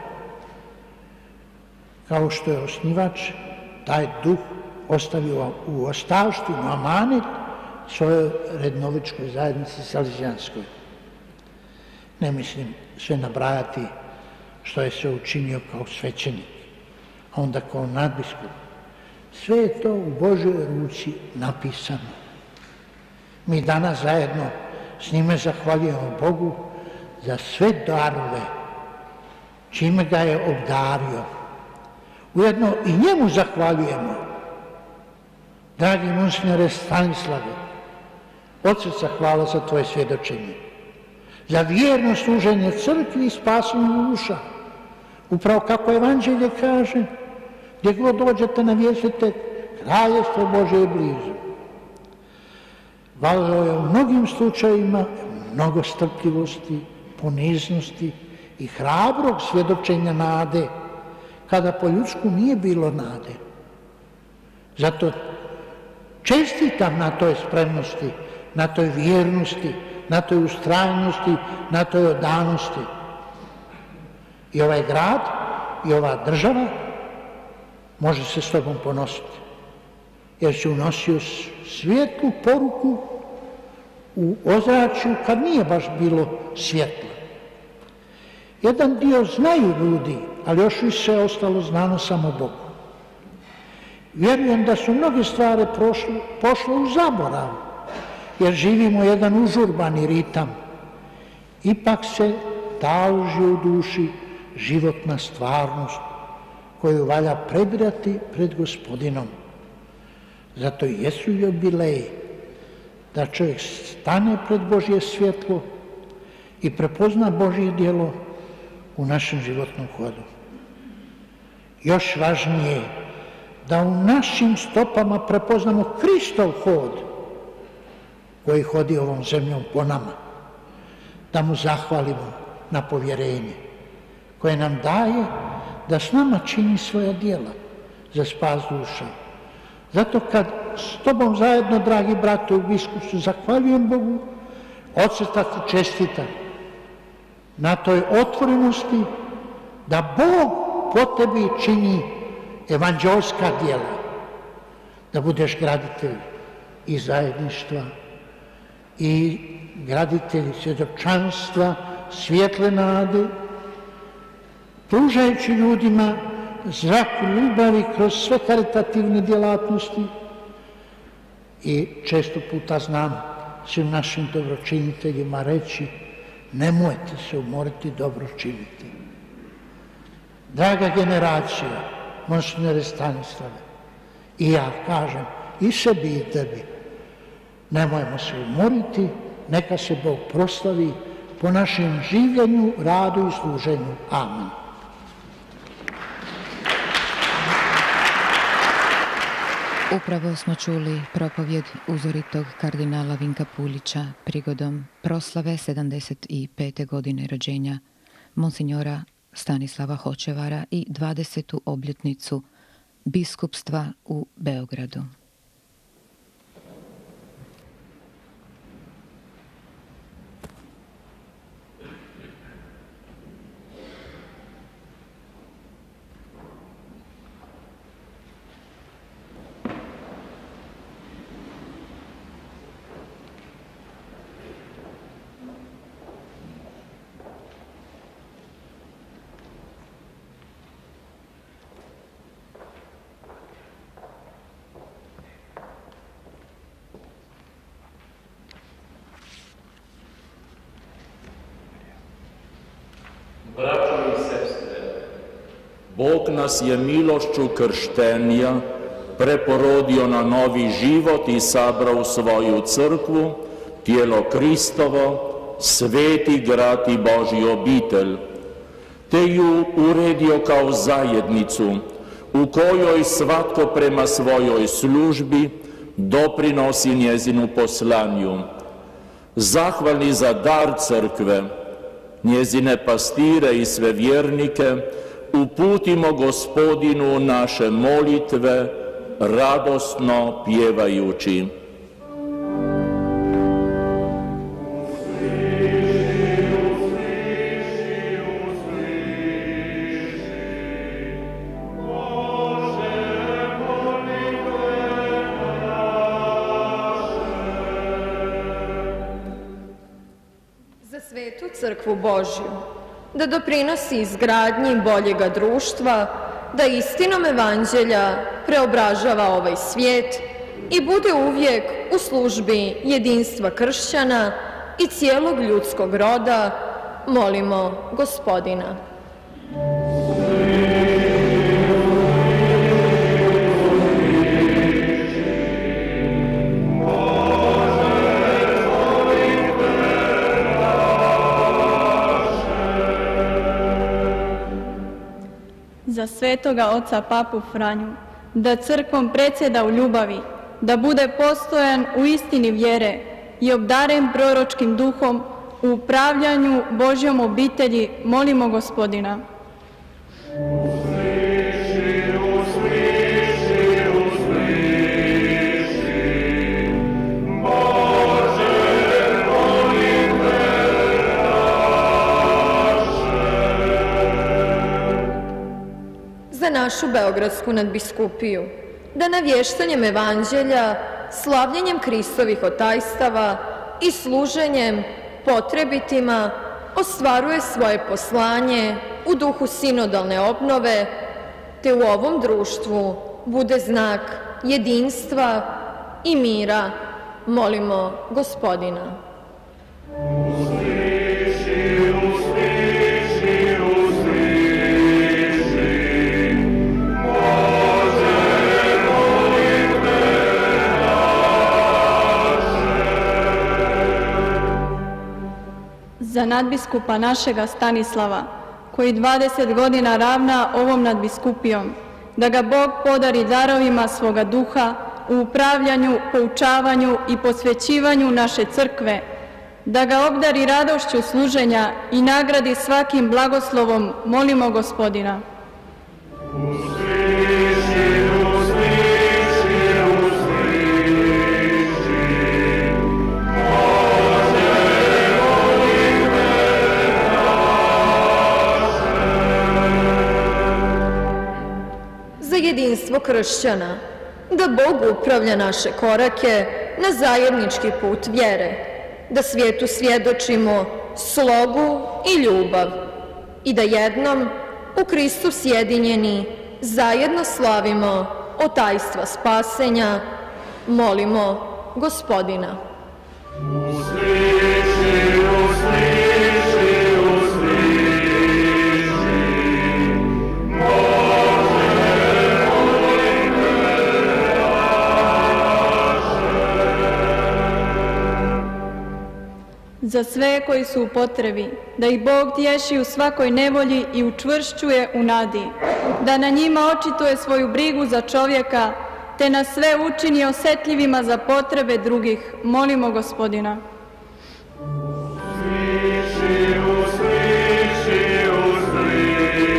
[SPEAKER 9] Kao što je osnivač taj duh ostavio u ostavštinu, amanet svojoj rednovičkoj zajednici salesijanskoj. Ne mislim sve nabrajati što je se učinio kao svećenik, a onda kao nadbiskup. Sve je to u Božoj ruci napisano. Mi danas zajedno s njime zahvaljujemo Bogu za sve darove čime ga je obdario. Ujedno i njemu zahvaljujemo. Dragi monsignore Stanislave, od srca hvala za tvoje svjedočenje, za vjerno služenje crkvi i spasenju duša. Upravo kako Evanđelje kaže, gdje god dođete navijestite, kraljestvo Božje je blizu. Valilo je u mnogim slučajevima mnogo strpljivosti, poniznosti i hrabrog svjedočenja nade, kada po ljudsku nije bilo nade. Zato čestitam na toj spremnosti, na toj vjernosti, na toj ustrajnosti, na toj odanosti. I ovaj grad i ova država može se s tobom ponositi, jer si unosio svijetlu poruku u ozračju kad nije baš bilo svjetlo. Jedan dio znaju ljudi, ali još više je ostalo znano samo Bogu. Vjerujem da su mnoge stvari prošle, pošle u zaborav, jer živimo jedan užurbani ritam. Ipak se taloži u duši životna stvarnost koju valja prebrati pred Gospodinom. Zato i jesu jubileji, da čovjek stane pred Božje svjetlo i prepozna Božje djelo u našem životnom hodu. Još važnije, da u našim stopama prepoznamo Kristov hod koji hodi ovom zemljom po nama, da mu zahvalimo na povjerenje koje nam daje da s nama čini svoja djela za spas duša. Zato kad s tobom zajedno, dragi brate u biskupstvu, zahvaljujem Bogu, od srca ti čestitam na toj otvorenosti da Bog po tebi čini evanđelska djela, da budeš graditelj i zajedništva i graditelj svjedočanstva, svjetle nade, pružajući ljudima zrak ljubavi kroz sve karitativne djelatnosti. I često puta znam svim našim dobročiniteljima reći, nemojte se umoriti dobro činiti. Draga generacija, monsignore Stanislave, i ja kažem i sebi i tebi, nemojmo se umoriti, neka se Bog proslavi po našem življenju, radu i služenju. Amen.
[SPEAKER 1] Upravo smo čuli propovjed uzoritog kardinala Vinka Pulića prigodom proslave sedamdeset pete godine rođenja monsignora Stanislava Hočevara i dvadesetu obljetnicu biskupstva u Beogradu.
[SPEAKER 5] Braćo i sestre, Bog nas je milošću krštenja preporodio na novi život i sabrao svoju crkvu, tijelo Kristovo, sveti grad i Božji obitelj, te ju uredio kao zajednicu u kojoj svatko prema svojoj službi doprinosi njezinu poslanju. Zahvalni za dar crkve, njezine pastire i sve vjernike, uputimo Gospodinu naše molitve, radosno pjevajući.
[SPEAKER 10] Svetu crkvu Božju, da doprinosi izgradnji boljega društva, da istinom evanđelja preobražava ovaj svijet i bude uvijek u službi jedinstva kršćana i cijelog ljudskog roda, molimo Gospodina.
[SPEAKER 11] Za svetoga oca Papu Franju, da crkvom predsjeda u ljubavi, da bude postojan u istini vjere i obdaren proročkim duhom u upravljanju Božjom obitelji, molimo Gospodina.
[SPEAKER 10] Za našu Beogradsku nadbiskupiju, da navještanjem evanđelja, slavljenjem Kristovih otajstava i služenjem potrebitima ostvaruje svoje poslanje u duhu sinodalne obnove, te u ovom društvu bude znak jedinstva i mira, molimo Gospodina.
[SPEAKER 11] Za nadbiskupa našega Stanislava, koji dvadeset godina ravna ovom nadbiskupijom, da ga Bog podari darovima svoga duha u upravljanju, poučavanju i posvećivanju naše crkve, da ga obdari radošću služenja i nagradi svakim blagoslovom, molimo Gospodina.
[SPEAKER 10] Jedinstvo kršćana, da Bog upravlja naše korake na zajednički put vjere, da svijetu svjedočimo slogu i ljubav i da jednom u Kristu sjedinjeni zajedno slavimo otajstva spasenja, molimo Gospodina. Usliši, usliši, usliši.
[SPEAKER 11] Za sve koji su u potrebi, da ih Bog tješi u svakoj nevolji i učvršćuje u nadi, da na njima očituje svoju brigu za čovjeka, te nas sve učini osjetljivima za potrebe drugih, molimo Gospodina. Usliši, usliši, usliši.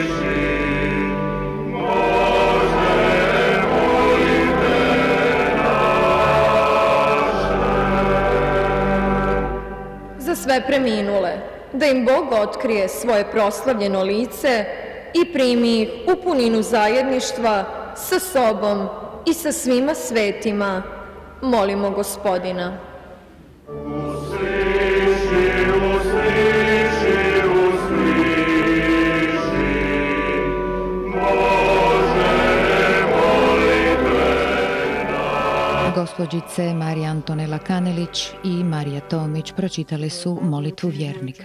[SPEAKER 10] Za sve preminule, da im Bog otkrije svoje proslavljeno lice i primi ih u puninu zajedništva sa sobom i sa svima svetima, molimo Gospodina. Usliši, usliši, usliši, Bože, molitve naše.
[SPEAKER 1] Gospođice Marija Antonela Kanelić i Marija Tomić pročitali su molitvu vjernika.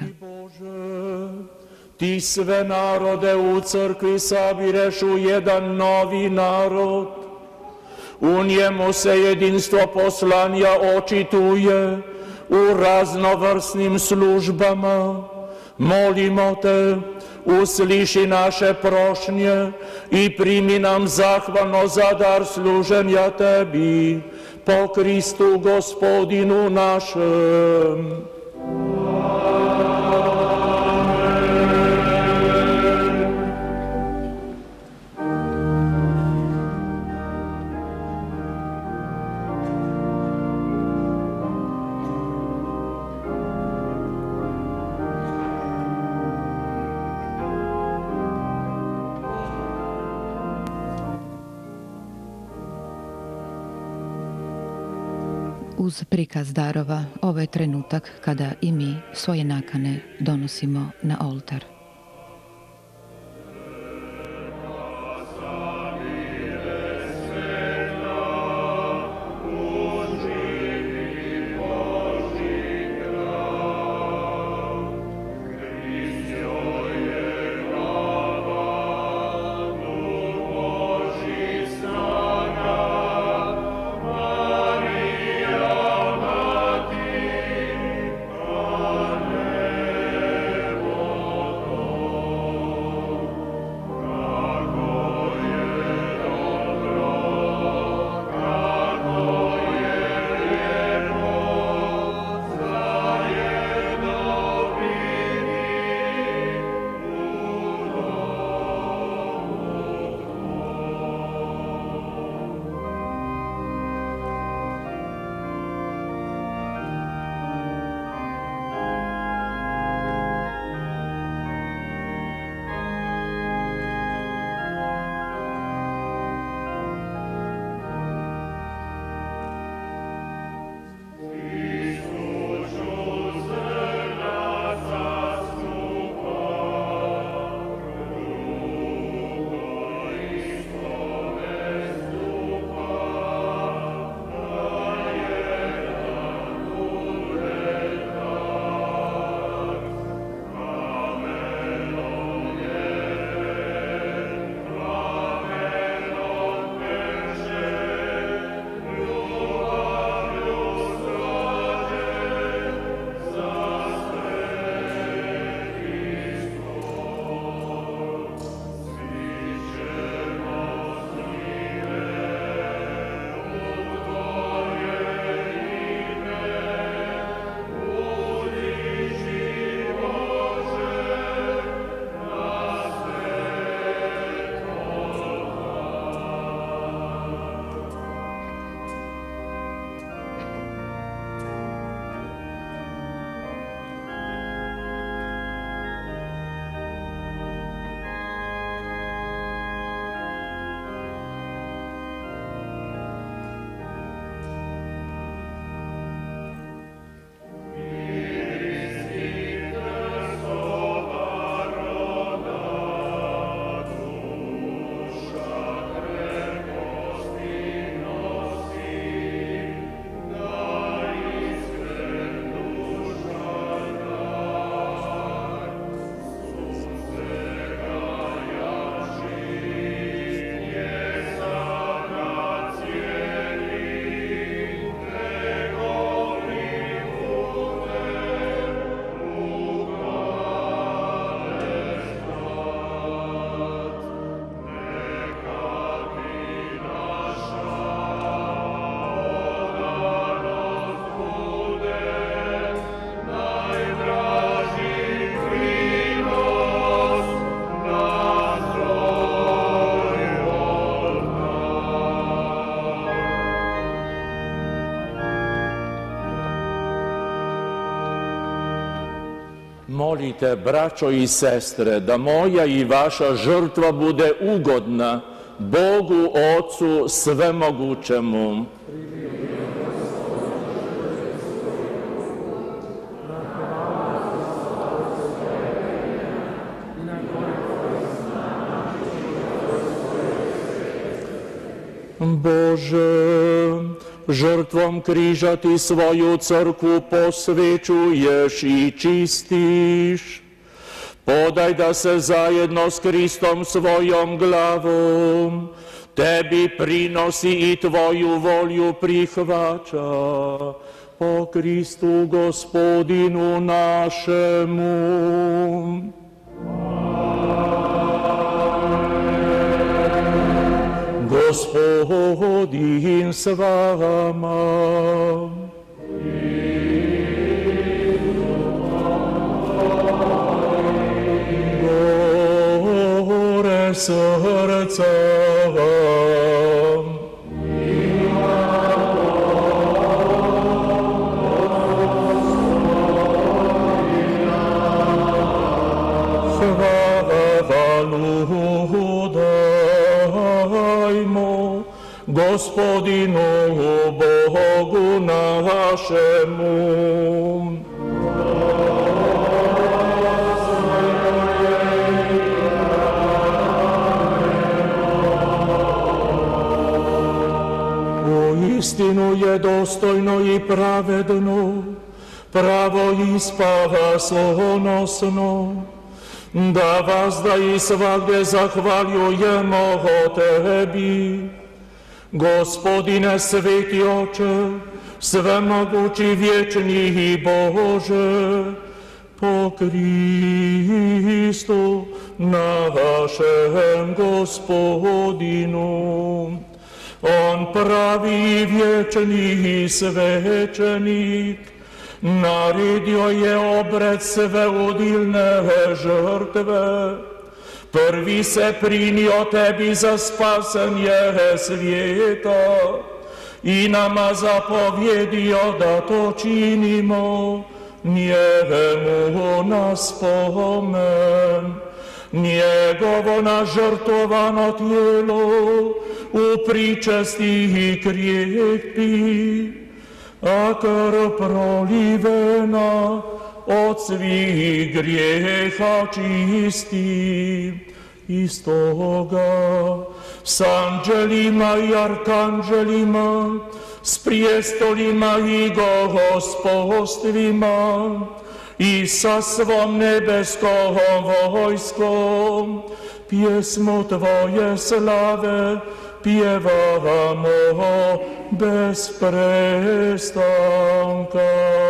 [SPEAKER 5] Ti sve narode u crkvi sabireš u jedan novi narod. U njemu se jedinstvo poslanja očituje u raznovrsnim službama. Molimo te, usliši naše prošnje i primi nam zahvalno za dar služenja tebi, po Kristu Gospodinu našem.
[SPEAKER 1] Uz prikaz darova, ovo je trenutak kada i mi svoje nakane donosimo na oltar.
[SPEAKER 5] Molite, braćo i sestre, da moja i vaša žrtva bude ugodna Bogu Ocu Svemogućemu. Bože, žrtvom križa ti svoju crkvu posvećuješ i čistiš. Podaj da se zajedno s Kristom svojom glavom tebi prinosi i tvoju volju prihvaća. Po Kristu Gospodinu našemu. Gospodin s vama. Gore srca. Gospodinu Bogu našemu. našemu. Istinu je dostojno i pravedno, pravo i spasonosno, da vas da i svagde zahvaljujemo o tebi. Gospodine sveti oče, svemogući vječni i Bože, po Kristu našem Gospodinu. On pravi vječni i svećenik, naredio je obred sveudilne žrtve. Prvi se prinio tebi za spasenje svijeta i nama zapovjedio da to činimo njemu na spomen. Njegovo nažrtvovano tijelo u pričesti i krijepi, a krv prolivena od svih grijeha čisti. I stoga s anđelima i arkanđelima, s prijestolima i gospodstvima i sa svom nebeskom vojskom pjesmu Tvoje slave pjevamo bez prestanka.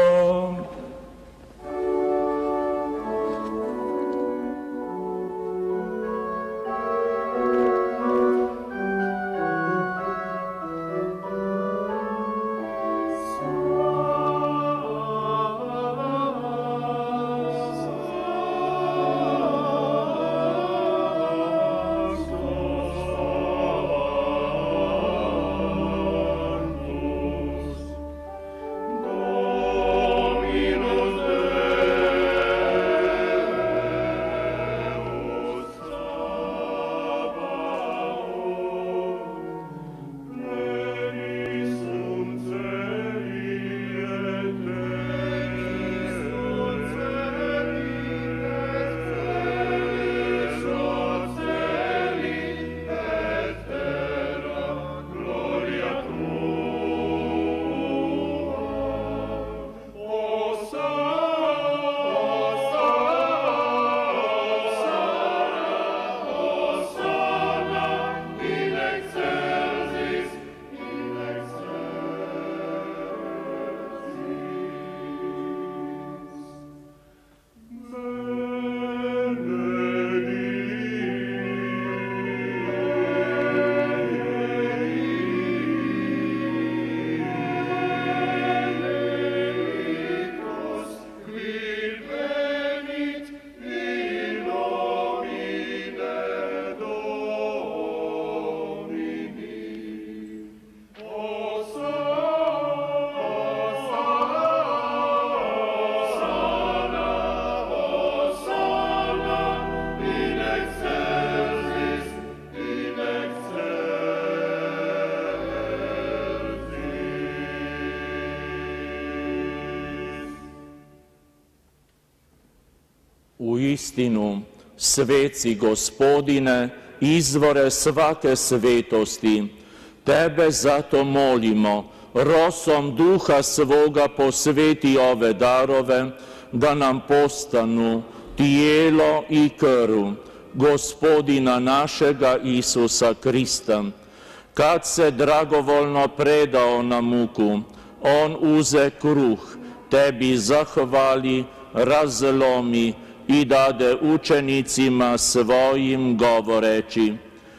[SPEAKER 5] U istinu, sveci Gospodine, izvore svake svetosti, Tebe zato molimo, rosom duha svoga posveti ove darove, da nam postanu tijelo i krv Gospodina našega Isusa Krista. Kad se dragovoljno predao na muku, on uze kruh, Tebi zahvali, razlomi i dade učenicima svojim govoreći: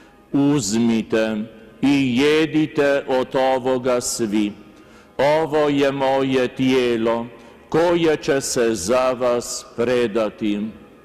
[SPEAKER 5] uzmite i jedite od ovoga svi. Ovo je moje tijelo koje će se za vas predati.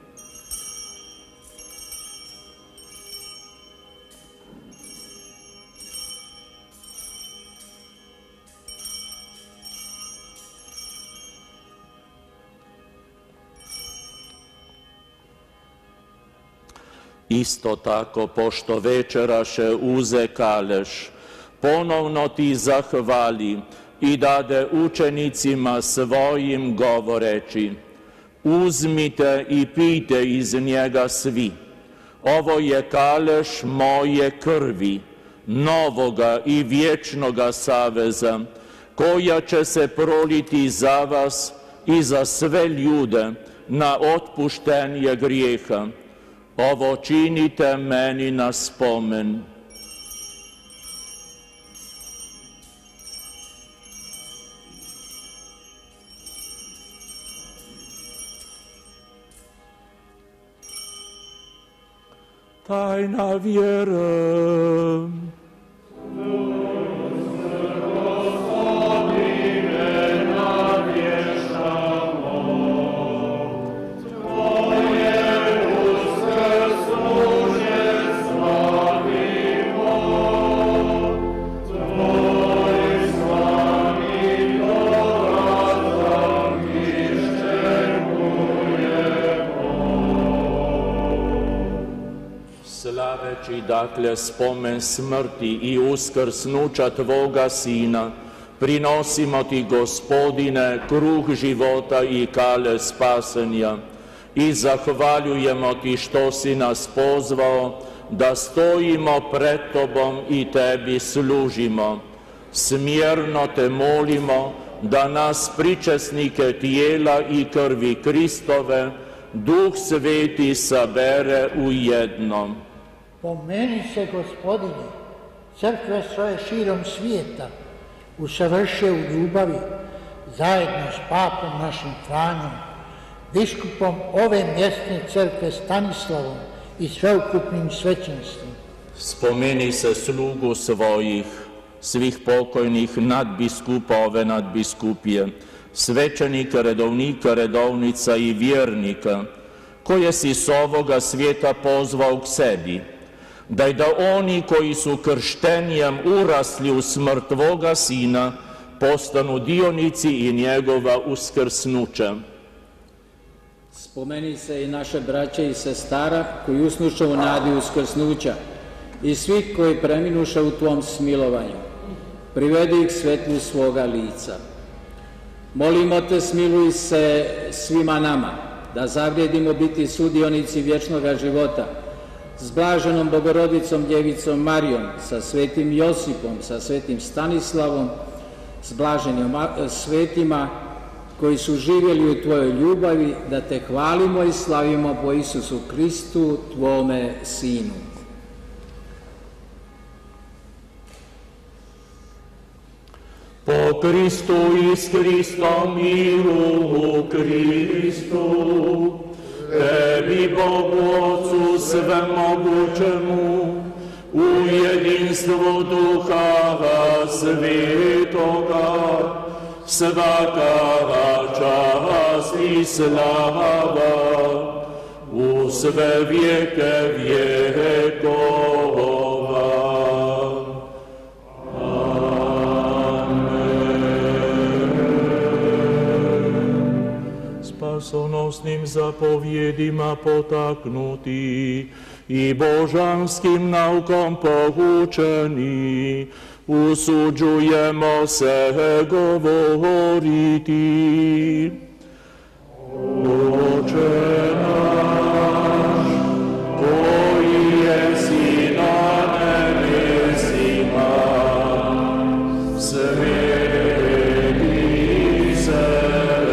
[SPEAKER 5] Isto tako, pošto večeraše uze kaleš, ponovno Ti zahvali i dade učenicima svojim govoreći: uzmite i pijte iz njega svi. Ovo je kaleš moje krvi, novoga i vječnoga saveza, koja će se proliti za vas i za sve ljude na otpuštenje grijeha. Ovo činite meni na spomen.
[SPEAKER 2] Tajna vjera.
[SPEAKER 5] Slaveći dakle spomen smrti i uskrsnuća Tvoga Sina, prinosimo Ti, Gospodine, kruh života i kale spasenja i zahvaljujemo Ti što si nas pozvao da stojimo pred Tobom i Tebi služimo. Smjerno Te molimo da nas, pričesnike tijela i krvi Kristove, Duh Sveti sabere u jednom.
[SPEAKER 9] Pomeni se, Gospodine, crkve svoje širom svijeta usavrše u ljubavi, zajedno s papom našim Franjom, biskupom ove mjesne crkve Stanislavom i sveukupnim svećenstvom.
[SPEAKER 5] Spomeni se slugu svojih, svih pokojnih nadbiskupa ove nadbiskupije, svećenika, redovnika, redovnica i vjernika, koje si s ovoga svijeta pozvao k sebi, daj da oni koji su krštenjem urasli u smrt Tvoga Sina postanu dionici i njegova uskrsnuća.
[SPEAKER 12] Spomeni se i naše braće i sestara koji usnuše u nadi uskrsnuća i svih koji preminuše u Tvom smilovanju. Privedi ih svetlu svoga lica. Molimo Te, smiluj se svima nama, da zavrijedimo biti sudionici vječnoga života, s blaženom Bogorodicom Djevicom Marijom, sa svetim Josipom, sa svetim Stanislavom, s blaženim svetima koji su živjeli u Tvojoj ljubavi, da Te hvalimo i slavimo po Isusu Kristu, Tvome Sinu.
[SPEAKER 5] Po Kristu i s Kristom i u Kristu, Tebi, Bogu Otcu svemogućemu, u jedinstvu Duha Svetoga, svaka čast i slava u sve vijeke vjekova. Spasonosnim zapovjedima potaknuti i božanskim naukom poučeni, usuđujemo se govoriti. Oče naš, koji jesi na nebesima, sveti se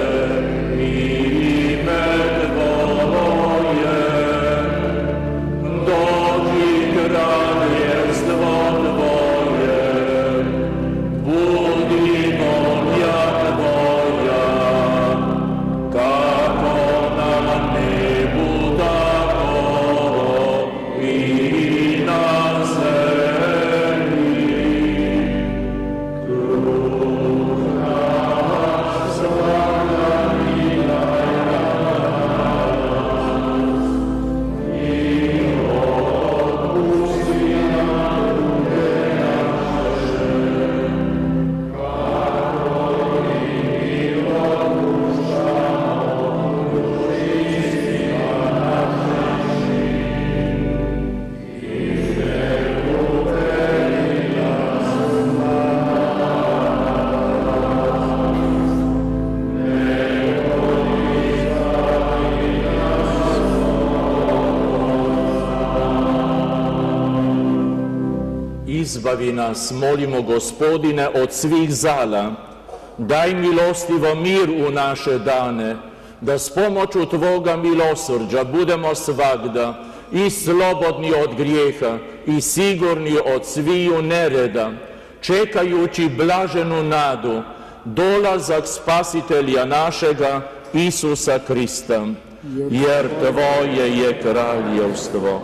[SPEAKER 5] ime Tvoje, dođi kraljevstvo Tvoje, budi volja Tvoja, kako na nebu, izbavi nas, molimo Gospodine, od svih zala. Daj milostivo mir u naše dane, da s pomoću Tvoga milosrđa budemo svagda i slobodni od grijeha i sigurni od sviju nereda, čekajući blaženu nadu, dolazak Spasitelja našega, Isusa Krista, jer Tvoje je kraljevstvo.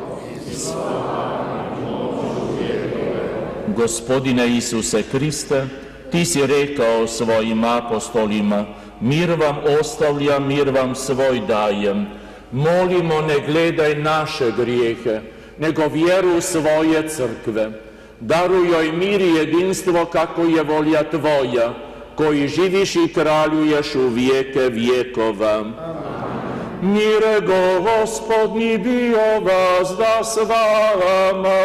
[SPEAKER 5] Gospodine Isuse Kriste, Ti si rekao svojim apostolima, mir vam ostavljam, mir vam svoj dajem. Molimo, ne gledaj naše grijehe, nego vjeru svoje crkve. Daruj joj mir i jedinstvo kako je volja Tvoja, koji živiš i kraljuješ u vijeke vjekova. Mire Gospodnji bio vas da s vama.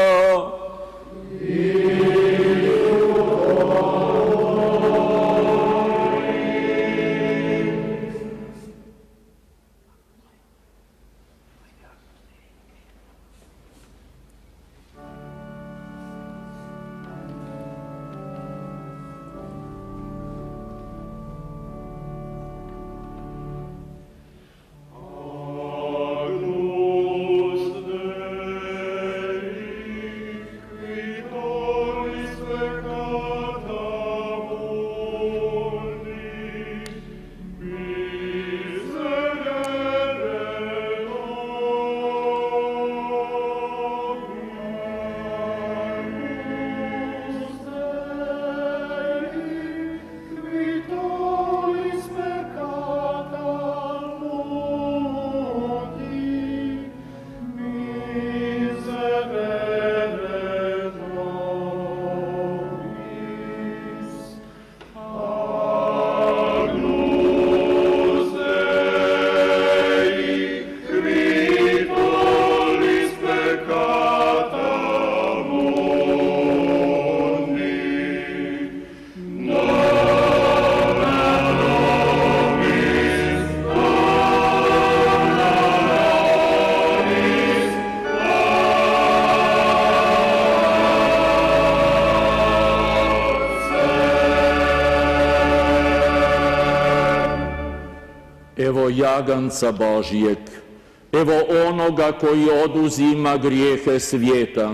[SPEAKER 5] Evo jaganca Božijeg, evo onoga koji oduzima grijehe svijeta.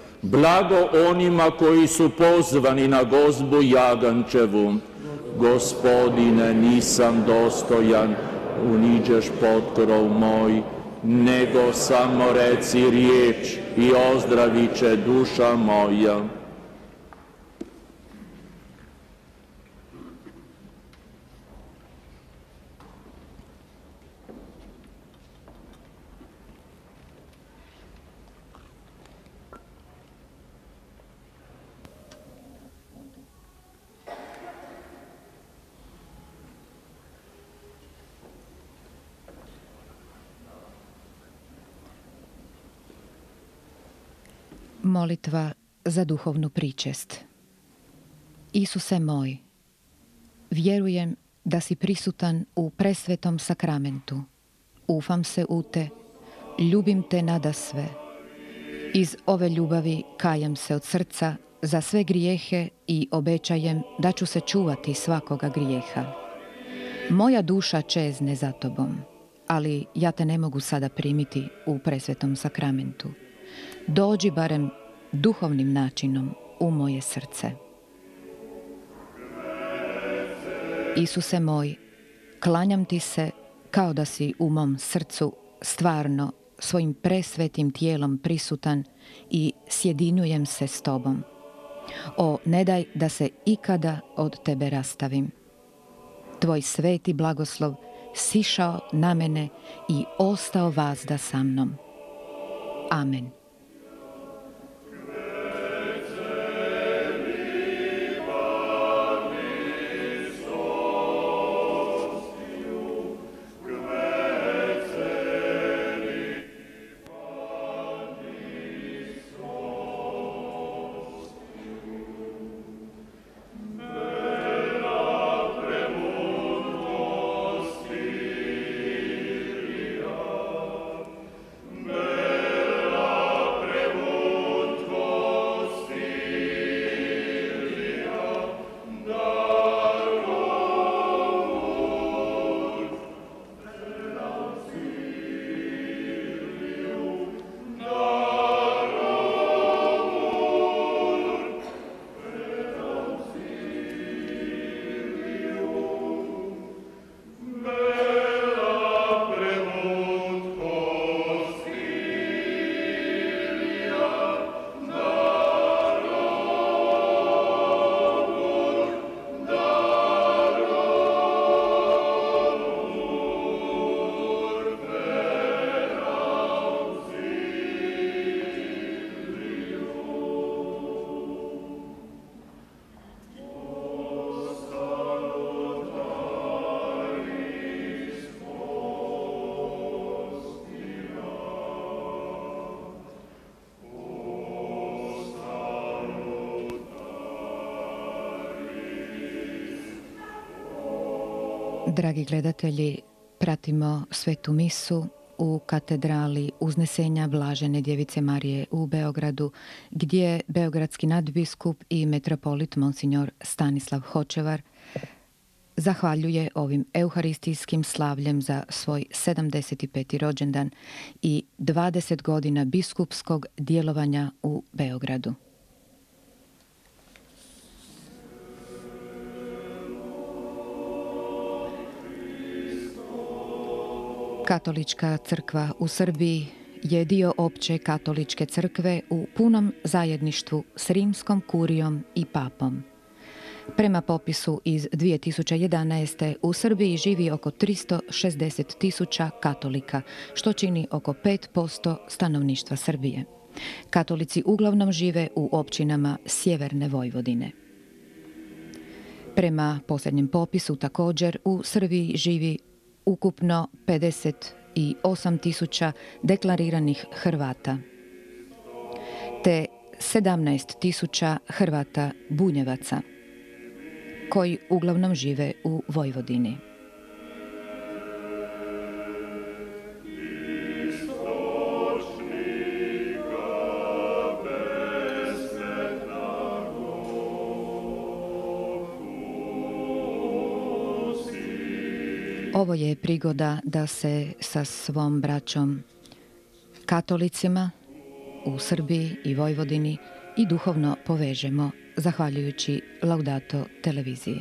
[SPEAKER 5] Blago onima koji su pozvani na gozbu jagančevu. Gospodine, nisam dostojan, uniđeš pod krov moj, nego samo reci riječ i ozdravit će duša moja.
[SPEAKER 1] Molitva za duhovnu pričest. Isuse moj, vjerujem da si prisutan u presvetom sakramentu. Ufam se u te, ljubim te nadasve. Iz ove ljubavi kajem se od srca za sve grijehe i obećajem da ću se čuvati svakoga grijeha. Moja duša čezne za tobom, ali ja te ne mogu sada primiti u presvetom sakramentu. Dođi barem duhovnim načinom u moje srce. Isuse moj, klanjam ti se kao da si u mom srcu stvarno svojim presvetim tijelom prisutan i sjedinjujem se s tobom. O, ne daj da se ikada od tebe rastavim. Tvoj sveti blagoslov sišao na mene i ostao vazda sa mnom. Amen.
[SPEAKER 13] Bella
[SPEAKER 1] Dragi gledatelji, pratimo svetu misu u katedrali Uznesenja Blažene Djevice Marije u Beogradu, gdje beogradski nadbiskup i metropolit monsignor Stanislav Hočevar zahvaljuje ovim euharistijskim slavljem za svoj sedamdeset peti rođendan i dvadeset godina biskupskog djelovanja u Beogradu. Katolička crkva u Srbiji je dio opće katoličke crkve u punom zajedništvu s rimskom kurijom i papom. Prema popisu iz dvije tisuće jedanaeste. u Srbiji živi oko tristo šezdeset tisuća katolika, što čini oko pet posto stanovništva Srbije. Katolici uglavnom žive u općinama sjeverne Vojvodine. Prema posljednjem popisu također u Srbiji živi ukupno pedeset osam tisuća deklariranih Hrvata, te sedamnaest tisuća Hrvata bunjevaca, koji uglavnom žive u Vojvodini. Ovo je prigoda da se sa svom braćom katolicima u Srbiji i Vojvodini i duhovno povežemo, zahvaljujući Laudato televiziji.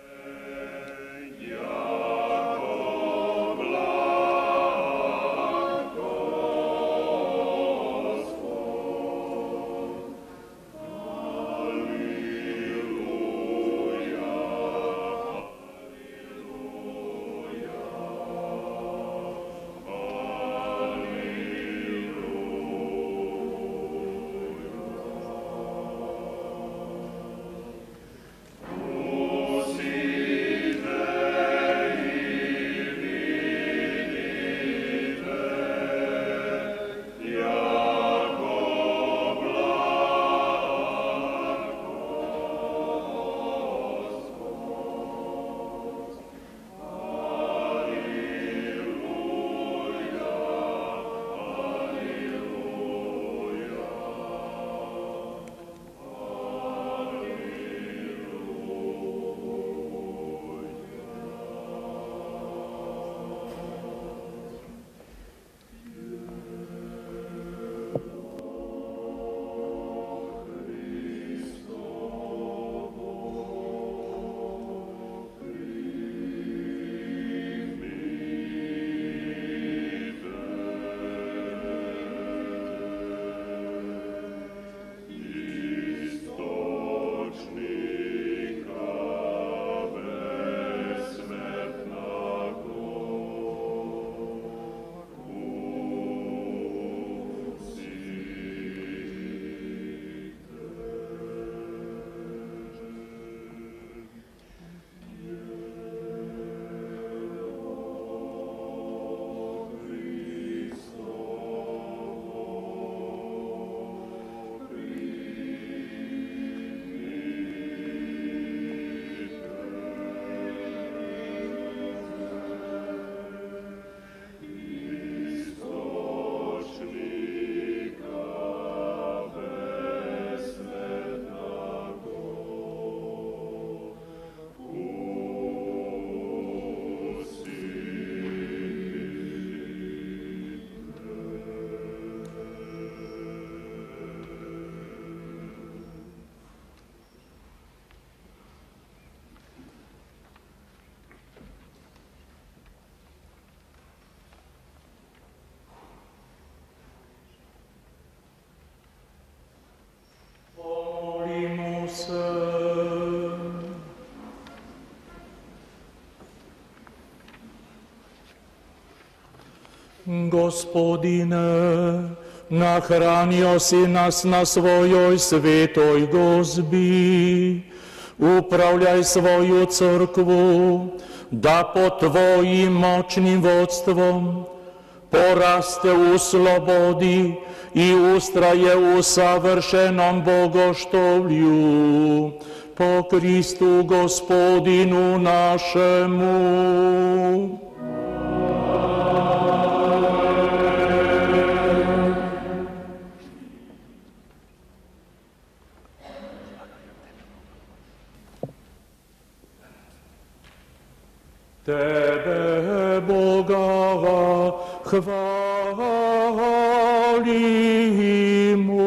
[SPEAKER 5] Gospodine, nahranio si nas na svojoj svetoj gozbi, upravljaj svoju crkvu, da pod tvojim moćnim vodstvom poraste u slobodi i ustraje u savršenom bogoštovlju, po Kristu Gospodinu našemu. Tebe, Boga, chvalimo.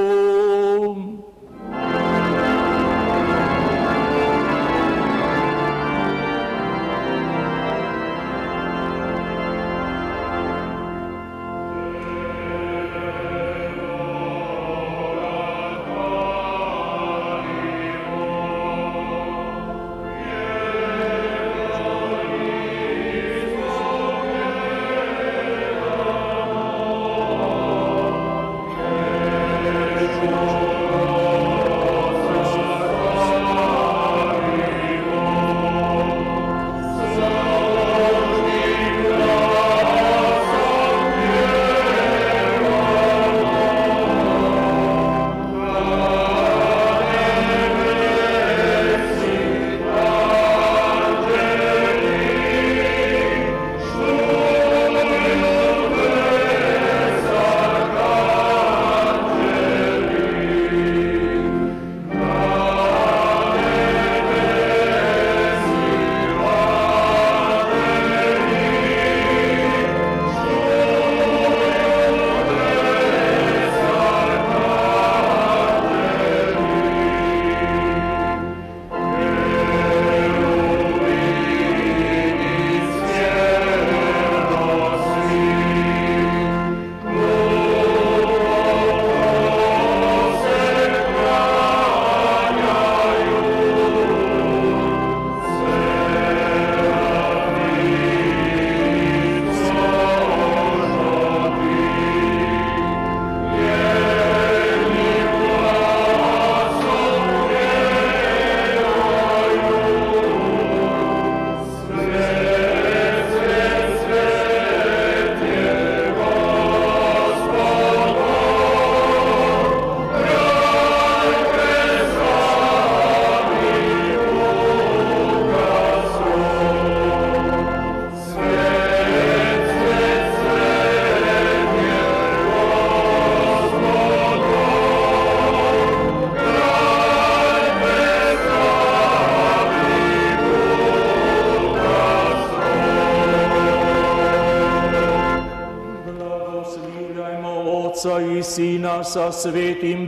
[SPEAKER 5] Otca i Sina sa Svetim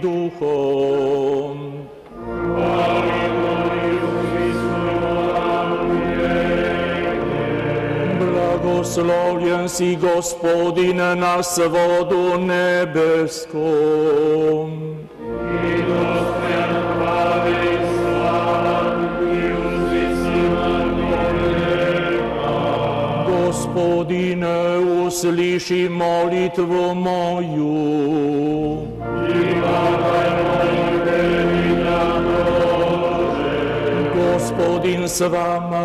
[SPEAKER 5] Duhom. Blagoslovljen si, Gospodine, na svodu nebeskom. Gospodine, usliši molitvu moju. Gospodin s vama.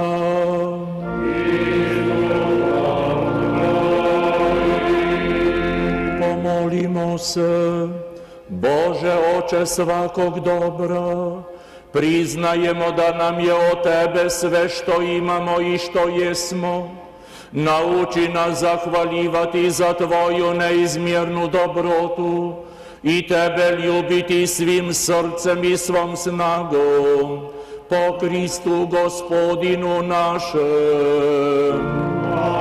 [SPEAKER 5] Pomolimo se. Bože, Oče svakog dobra, priznajemo da nam je od Tebe sve što imamo i što jesmo. Nauči nas zahvaljivati za Tvoju neizmjernu dobrotu i Tebe ljubiti svim srcem i svom snagom, po Kristu Gospodinu našem.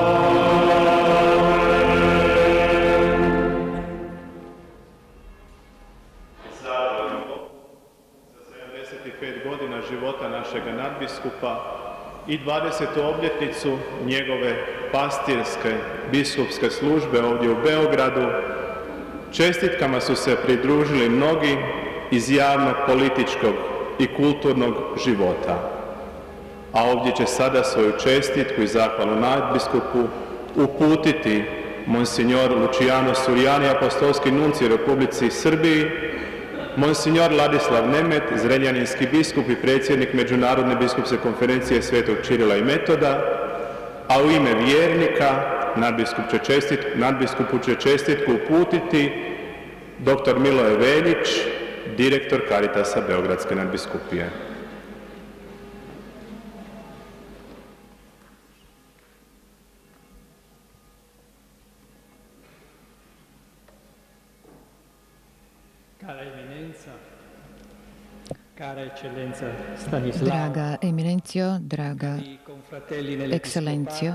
[SPEAKER 3] Života našega nadbiskupa i dvadesetu obljetnicu njegove pastirske biskupske službe ovdje u Beogradu. Čestitkama su se pridružili mnogi iz javnog, političkog i kulturnog života. A ovdje će sada svoju čestitku i zahvalu nadbiskupu uputiti monsignor Luciano Surjani, apostolski nuncij u Republici Srbiji, monsignor Ladislav Nemet, zrenjaninski biskup i predsjednik Međunarodne biskupske konferencije Svetog Čirila i Metoda, a u ime vjernika nadbiskup će čestit, nadbiskupu će čestitku uputiti doktor Miloje Veljić, direktor Caritasa Beogradske nadbiskupije.
[SPEAKER 1] Draga eminencijo, draga ekscelencijo,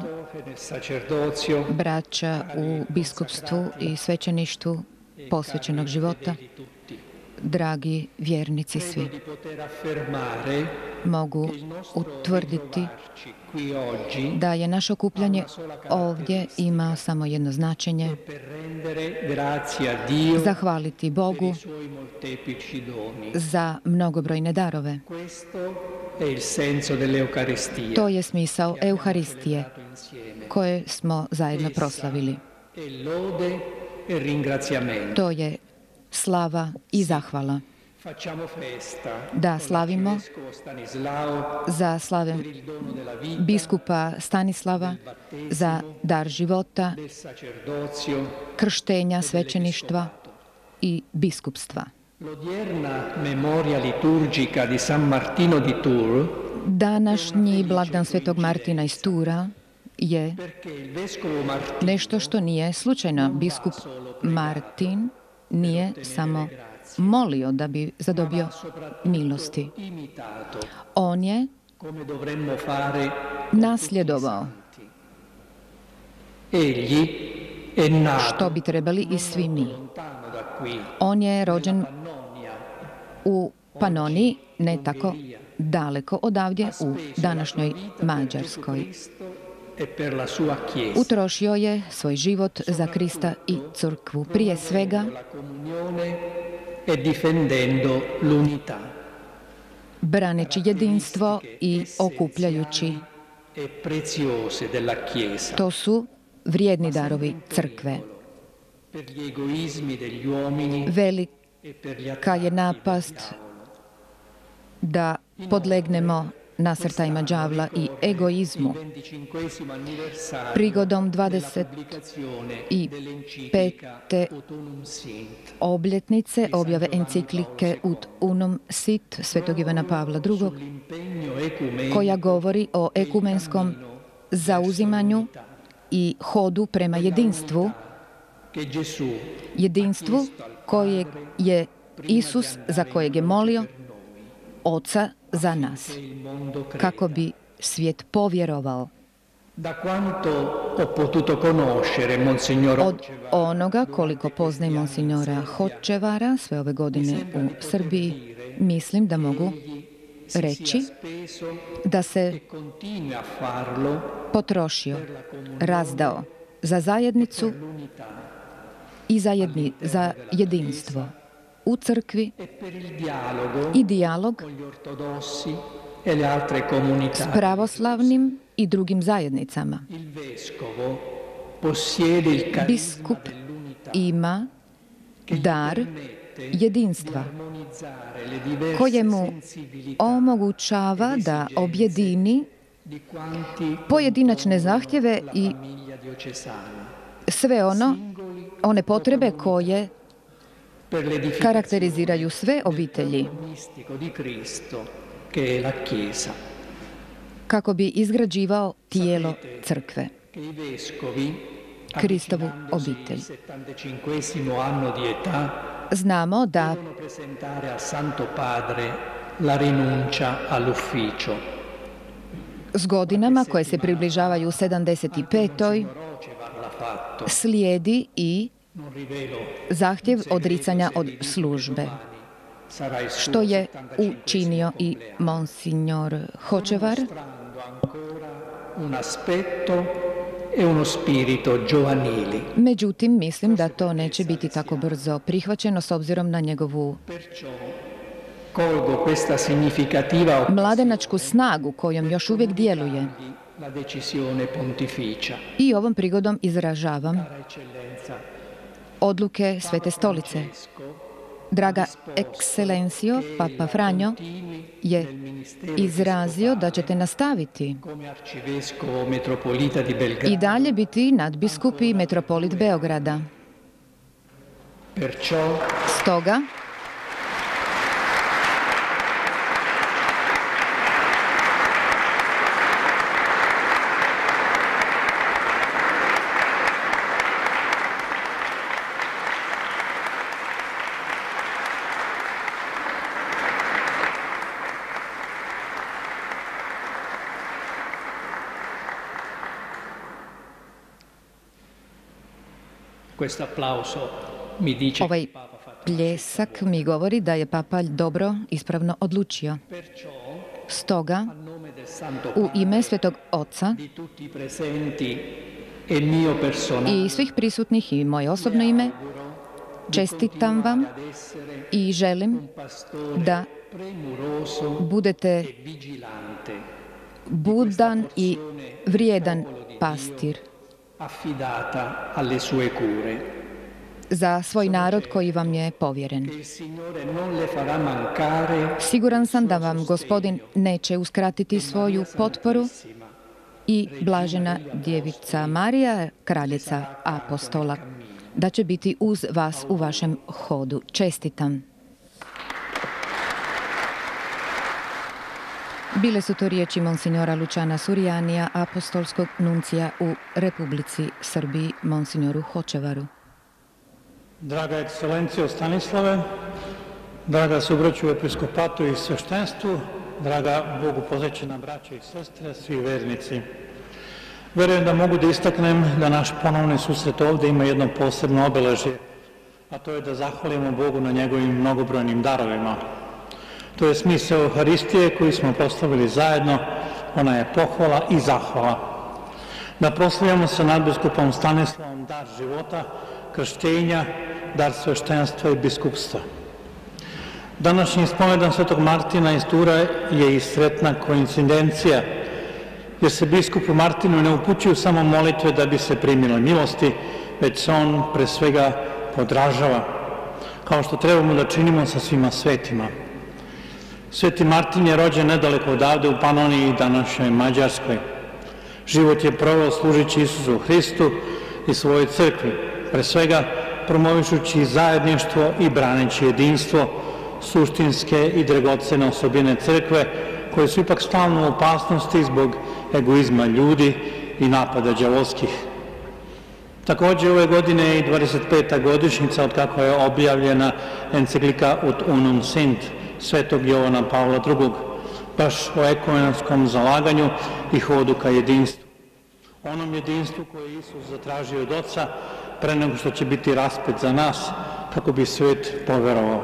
[SPEAKER 1] braća u biskupstvu i svećeništvu posvećenog života, dragi vjernici svi, mogu utvrditi da je naše okupljanje ovdje ima samo jedno značenje: zahvaliti Bogu za mnogobrojne darove. To je smisao Euharistije koje smo zajedno proslavili. To je slava i zahvala. Da slavimo za slave biskupa Stanislava, za dar života, krštenja, svećeništva i biskupstva. Današnji blagdan Svetog Martina iz Tura je nešto što nije slučajno. Biskup Martin nije samo molio da bi zadobio milosti. On je nasljedovao što bi trebali i svi mi. On je rođen u Panoniji, ne tako daleko odavdje, u današnjoj Mađarskoj. Utrošio je svoj život za Krista i crkvu, prije svega braneći jedinstvo i okupljajući. To su vrijedni darovi crkve. Velika je napast da podlegnemo nasrtajima đavla i egoizmu. Prigodom dvadeset pete obljetnice objave enciklike Ut unum sit svetog Ivana Pavla drugog, koja govori o ekumenskom zauzimanju i hodu prema jedinstvu, jedinstvu kojeg je Isus, za kojeg je molio Oca za nas, kako bi svijet povjerovao. Od onoga koliko poznajem monsignora Hočevara sve ove godine u Srbiji, mislim da mogu reći da se potrošio, razdao za zajednicu i za, jedni, za jedinstvo u crkvi i dijalog s pravoslavnim i drugim zajednicama. Biskup ima dar jedinstva kojemu omogućava da objedini pojedinačne zahtjeve i sve ono, one potrebe koje karakteriziraju sve obitelji, kako bi izgrađivao tijelo crkve, Kristovu obitelj. Znamo da s godinama koje se približavaju sedamdeset petoj slijedi i zahtjev odricanja od službe, što je učinio i monsignor Hočevar. Međutim, mislim da to neće biti tako brzo prihvaćeno s obzirom na njegovu mladenačku snagu kojom još uvijek djeluje. I ovom prigodom izražavam odluke Svete stolice. Draga ekscelencijo, Papa Franjo je izrazio da ćete nastaviti i dalje biti nadbiskup i metropolit Beograda. Stoga, Ovaj pljesak mi govori da je Papa dobro, ispravno odlučio. Stoga, u ime Svetog Oca i svih prisutnih i moje osobno ime, čestitam vam i želim da budete budan i vrijedan pastir za svoj narod koji vam je povjeren. Siguran sam da vam Gospodin neće uskratiti svoju potporu i blažena djevica Marija, kraljica apostola, da će biti uz vas u vašem hodu. Čestitam. Bile su to riječi monsinjora Luciana Surijanija, apostolskog nuncija u Republici Srbiji, monsinjoru Hočevaru.
[SPEAKER 13] Draga ekscelencijo Stanislave, draga subraću u episkopatu i sveštenstvu, draga Bogu posvećena braća i sestre, svi vernici. Verujem da mogu da istaknem da naš ponovni susret ovde ima jedno posebno obeležje, a to je da zahvalimo Bogu na njegovim mnogobrojnim darovima. To je smisao Euharistije koju smo proslavili zajedno, ona je pohvala i zahvala. Da proslavljamo sa nadbiskupom Stanislavom dar života, krštenja, dar sveštenstva i biskupstva. Današnji spomedan Svetog Martina iz Tura je i sretna koincidencija, jer se biskupu Martinu ne upućuju samo molitve da bi se primile milosti, već se on pre svega podražava, kao što trebamo da činimo sa svima svetima. Sveti Martin je rođen nedaleko odavde u Panoniji, današnjoj Mađarskoj. Život je proveo služići Isusu Hristu i svojoj crkvi, pre svega promovišući zajedništvo i braneći jedinstvo, suštinske i dragocene osobine crkve, koje su ipak stalno u opasnosti zbog egoizma ljudi i napada đavolskih. Takođe, ove godine je i dvadeset peta godišnjica od kako je objavljena enциклика Ut unum sint Svetog Jovana Pavla drugog, baš o ekumenskom zalaganju i hodu ka jedinstvu. Onom jedinstvu koje je Isus zatražio od Oca pre nego što će biti raspet za nas, kako bi svet poverovao.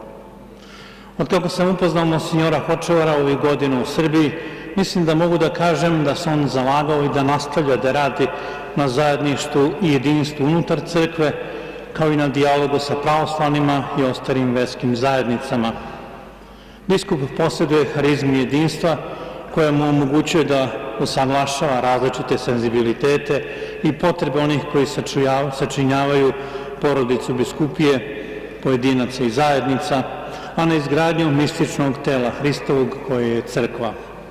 [SPEAKER 13] Od kako sam upoznao monsinjora Hočevara ovih godina u Srbiji, mislim da mogu da kažem da se on zalagao i da nastavlja da radi na zajedništvu i jedinstvu unutar crkve, kao i na dijalogu sa pravoslavnima i ostalim verskim zajednicama. Biskup posjeduje harizmu jedinstva koja mu omogućuje da usaglašava različite senzibilitete i potrebe onih koji sačinjavaju porodicu biskupije, pojedinaca i zajednica, a na izgradnju mističnog tela Hristovog koje je crkva.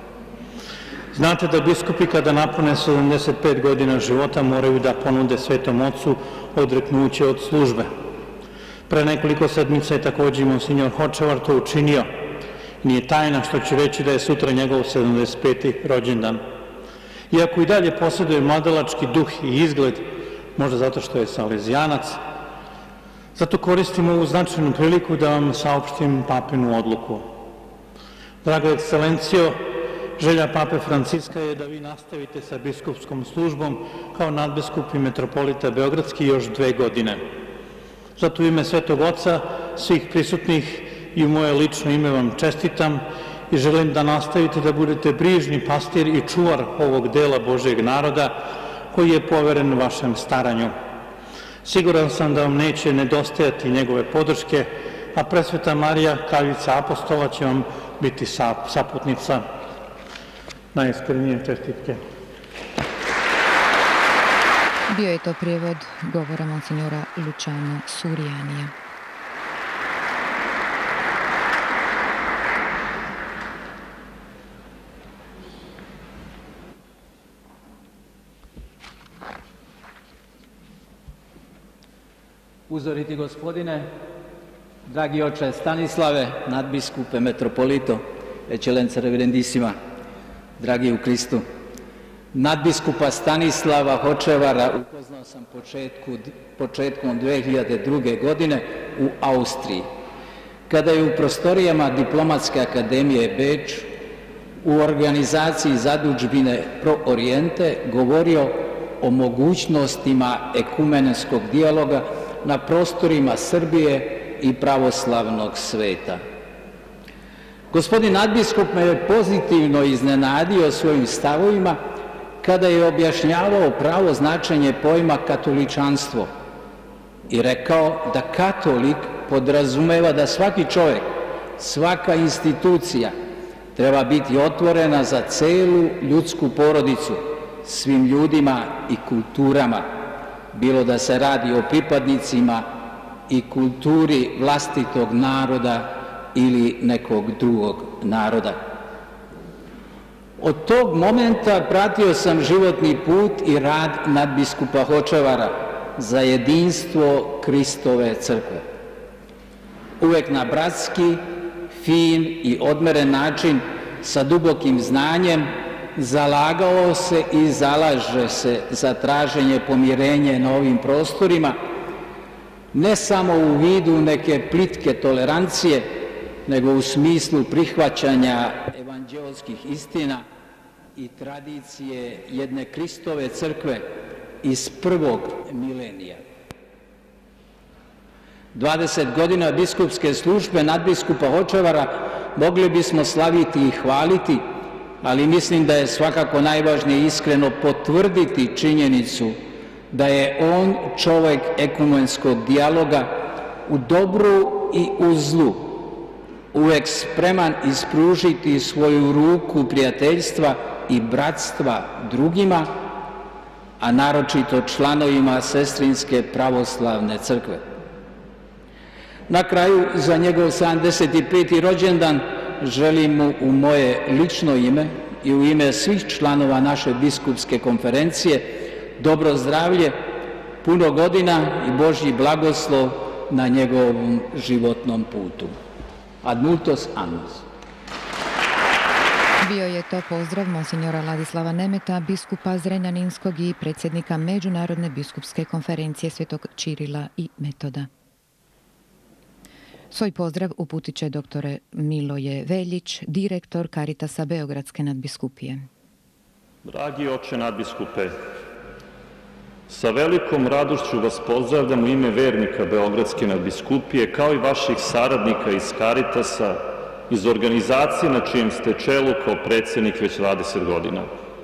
[SPEAKER 13] Znate da biskupi kada napune sedamdeset pet godina života moraju da ponude Svetom Ocu odreknuće od službe. Pre nekoliko sedmica je takođe i monsinjor Hočevar to učinio. Nije tajna što ću reći da je sutra njegov sedamdeset peti rođendan. Iako i dalje posjeduje mladalački duh i izgled, možda zato što je salezijanac, zato koristim ovu značajnu priliku da vam saopštim papinu odluku. Draga ekscelencijo, želja pape Franciska je da vi nastavite sa biskupskom službom kao nadbiskup i metropolita Beogradski još dve godine. Zato u ime Svetog Oca, svih prisutnih i u moje lično ime vam čestitam i želim da nastavite da budete brižni pastir i čuvar ovog dela Božijeg naroda koji je poveren vašem staranju. Siguran sam da vam neće nedostajati njegove podrške, a Presveta Marija, kraljica apostola, će vam biti saputnica. Najiskrenije čestitke.
[SPEAKER 1] Bio je to prijevod govora monsinjora Luciana Surijanija.
[SPEAKER 12] Uzoriti Gospodine, dragi oče Stanislave, nadbiskupe, metropolito, eccellenza reverendissima, dragi u Kristu, nadbiskupa Stanislava Hočevara upoznao sam početku, početkom dve hiljade druge. godine u Austriji, kada je u prostorijama Diplomatske akademije Beč u organizaciji zadužbine Pro Oriente govorio o mogućnostima ekumenskog dijaloga na prostorima Srbije i pravoslavnog sveta. Gospodin nadbiskup me je pozitivno iznenadio svojim stavovima kada je objašnjavao pravo značenje pojma katoličanstvo i rekao da katolik podrazumeva da svaki čovjek, svaka institucija treba biti otvorena za celu ljudsku porodicu, svim ljudima i kulturama, bilo da se radi o pripadnicima i kulturi vlastitog naroda ili nekog drugog naroda. Od tog momenta pratio sam životni put i rad nadbiskupa Hočevara za jedinstvo Kristove crkve. Uvek na bratski, fin i odmeren način, sa dubokim znanjem, zalagao se i zalaže se za traženje pomirenja na ovim prostorima, ne samo u vidu neke plitke tolerancije, nego u smislu prihvaćanja evanđeoskih istina i tradicije jedne Kristove crkve iz prvog milenija. dvadeset godina biskupske službe nadbiskupa Hočevara mogli bismo slaviti i hvaliti, ali mislim da je svakako najvažnije iskreno potvrditi činjenicu da je on čovjek ekumenskog dijaloga u dobru i u zlu, uvek spreman ispružiti svoju ruku prijateljstva i bratstva drugima, a naročito članovima Sestrinske pravoslavne crkve. Na kraju, za njegov sedamdeset peti rođendan želim mu u moje lično ime i u ime svih članova naše biskupske konferencije dobro zdravlje, puno godina i Božji blagoslov na njegovom životnom putu. Ad multos annos.
[SPEAKER 1] Bio je to pozdrav monsinjora Ladislava Nemeta, biskupa Zrenjaninskog i predsjednika Međunarodne biskupske konferencije Svetog Čirila i Metoda. Svoj pozdrav uputit će doktore Miloje Veljić, direktor Karitasa Beogradske nadbiskupije.
[SPEAKER 2] Dragi oče nadbiskupe, sa velikom radošću vas pozdravljam u ime vernika Beogradske nadbiskupije, kao i vaših saradnika iz Karitasa, iz organizacije na čijem ste čelu kao predsjednik već dvadeset godina.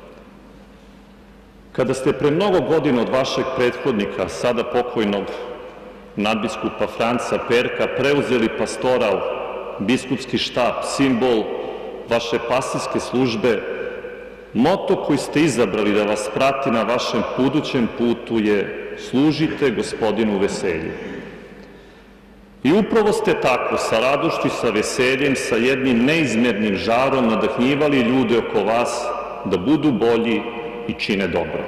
[SPEAKER 2] Kada ste pre mnogo godina od vašeg prethodnika, sada pokojnog nadbiskupa Franca Perka, preuzeli pastoral, biskupski štab, simbol vaše pastirske službe, moto koji ste izabrali da vas prati na vašem budućem putu je služite Gospodinu veselju. I upravo ste tako, sa radošću i sa veseljem, sa jednim neizmjernim žarom nadahnjivali ljude oko vas da budu bolji i čine dobro.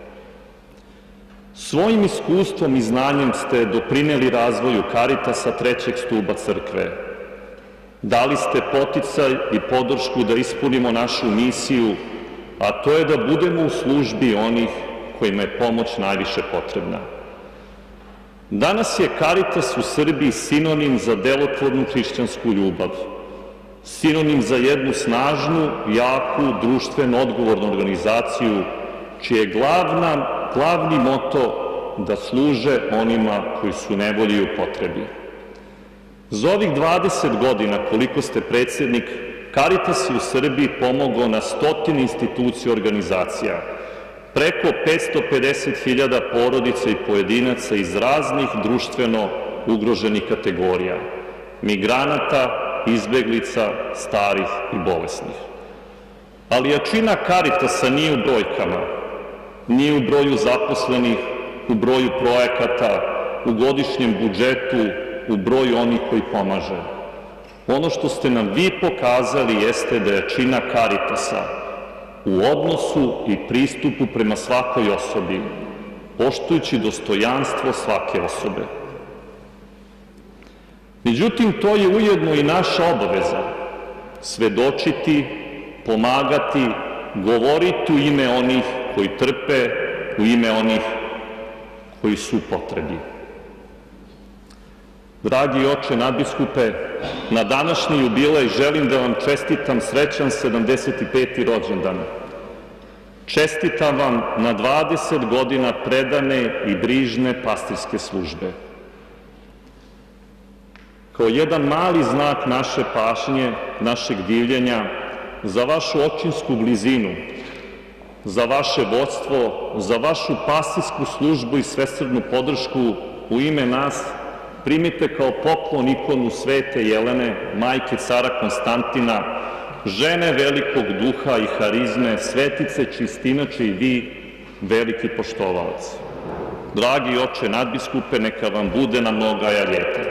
[SPEAKER 2] Svojim iskustvom i znanjem ste doprineli razvoju Karitasa, trećeg stuba crkve. Dali ste poticaj i podršku da ispunimo našu misiju, a to je da budemo u službi onih kojima je pomoć najviše potrebna. Danas je Karitas u Srbiji sinonim za delotvornu hrišćansku ljubav, sinonim za jednu snažnu, jaku, društveno odgovornu organizaciju, čiji je glavna, glavni moto da služe onima koji su u nevolji i u potrebi. Za ovih dvadeset godina, koliko ste predsjednik, Karitas je u Srbiji pomogao na stotine institucija i organizacija, preko petsto pedeset hiljada porodica i pojedinaca iz raznih društveno ugroženih kategorija, migranata, izbeglica, starih i bolesnih. Ali jačina Karitasa nije u brojkama, nije u broju zaposlenih, u broju projekata, u godišnjem budžetu, u broju onih koji pomaže. Ono što ste nam vi pokazali jeste da je jačina Karitasa u odnosu i pristupu prema svakoj osobi, poštujući dostojanstvo svake osobe. Međutim, to je ujedno i naša obaveza, svedočiti, pomagati, govoriti u ime onih koji trpe, u ime onih koji su u potrebi. Dragi oče nadbiskupe, na današnji jubilej želim da vam čestitam srećan sedamdeset peti rođendan. Čestitam vam na dvadeset godina predane i brižne pastirske službe. Kao jedan mali znak naše pažnje, našeg divljenja, za vašu očinsku blizinu, za vaše vodstvo, za vašu pastirsku službu i svesrdnu podršku u ime nas, primite kao poklon ikonu Svete Jelene, majke cara Konstantina, žene velikog duha i harizme, svetice čistinače i vi, veliki poštovalac. Dragi oče nadbiskupe, neka vam bude na mnogaja ljeta.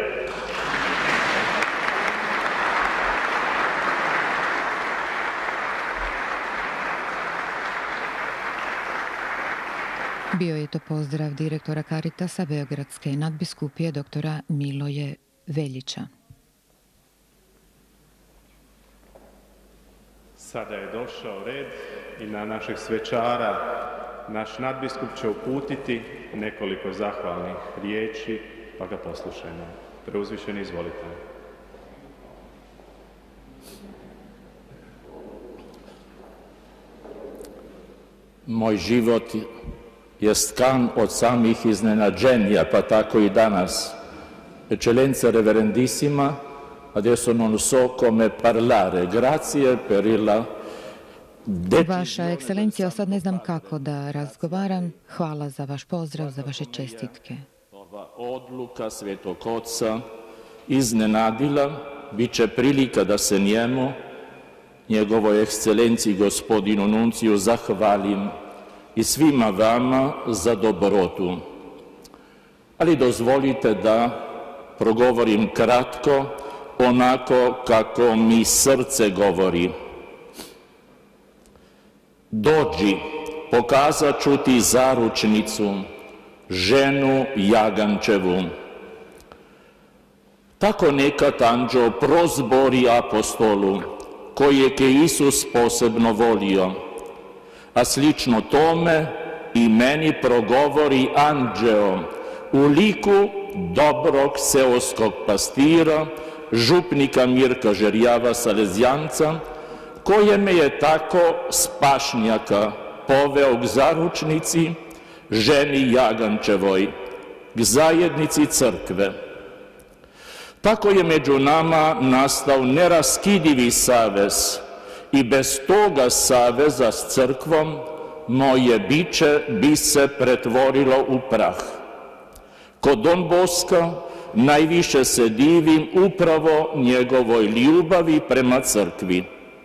[SPEAKER 1] Bio je to pozdrav direktora Karitasa Beogradske nadbiskupije doktora Miloje Veljića.
[SPEAKER 3] Sada je došao red i na našeg svečara naš nadbiskup će uputiti nekoliko zahvalnih riječi, pa ga poslušajmo. Preuzvišeni, izvolite.
[SPEAKER 5] Moj život je skan od samih iznenađenja, pa tako i danas. Eccellenza reverendissima, adesso non so come parlare. Grazie per il...
[SPEAKER 1] Vaša ekscelencija, sad ne znam kako da razgovaram. Hvala za vaš pozdrav, za vaše čestitke.
[SPEAKER 5] Ova odluka Svetog Oca iznenadila, bit će prilika da se njemu, njegovoj ekscelenciji gospodinu Nunciju, zahvalim i svima vama za dobrotu. Ali dozvolite da progovorim kratko, onako kako mi srce govori. Dođi, pokazat ću ti zaručnicu, ženu Jagančevu. Tako nekad anđeo prozbori apostolu, kojeg je Isus posebno volio, a slično tome i meni progovori anđeo u liku dobrog seoskog pastira, župnika Mirka Žerjava Salezjanca, koje me je tako s pašnjaka poveo k zaručnici, ženi Jagančevoj, k zajednici crkve. Tako je među nama nastao neraskidivi savez i bez toga saveza s crkvom moje biće bi se pretvorilo u prah. Kod Don Boska najviše se divim upravo njegovoj ljubavi prema crkvi.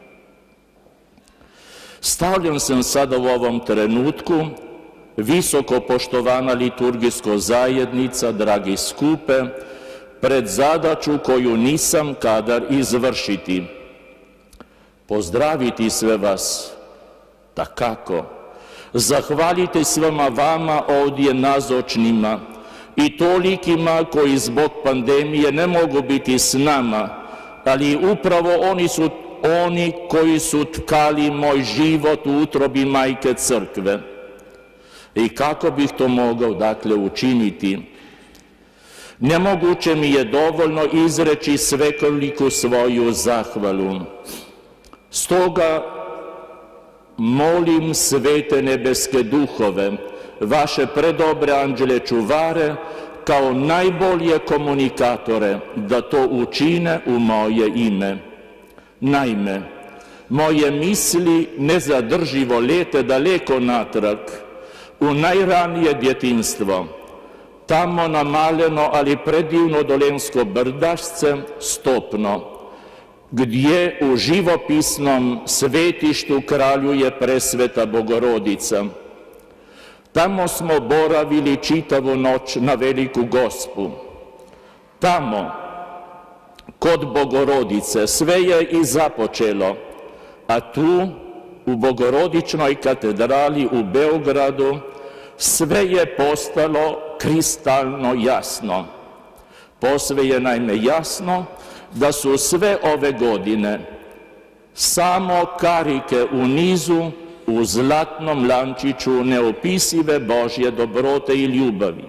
[SPEAKER 5] Stavljam sam sada u ovom trenutku, visoko poštovana liturgijsko zajednica, dragi skupe, pred zadaću koju nisam kadar izvršiti. Pozdraviti sve vas, takako, zahvaliti svima vama ovdje nazočnima i tolikima koji zbog pandemije ne mogu biti s nama, ali upravo oni su oni koji su tkali moj život u utrobi majke crkve. I kako bih to mogao dakle učiniti? Nemoguće mi je dovoljno izreći svekoliku svoju zahvalu. Stoga molim svete nebeske duhove, vaše predobre anđele čuvare, kao najbolje komunikatore, da to učine u moje ime. Naime, moje misli nezadrživo lete daleko natrag, u najranije djetinjstvo, tamo na maleno, ali predivno dolensko brdašce, Stopno, gdje u živopisnom svetištu kraljuje presveta Bogorodica. Tamo smo boravili čitavu noć na Veliku Gospu. Tamo, kod Bogorodice, sve je i započelo, a tu, u Bogorodičnoj katedrali u Beogradu, sve je postalo kristalno jasno. Posve je naime jasno da su sve ove godine samo karike u nizu u zlatnom lančiću neopisive Božje dobrote i ljubavi.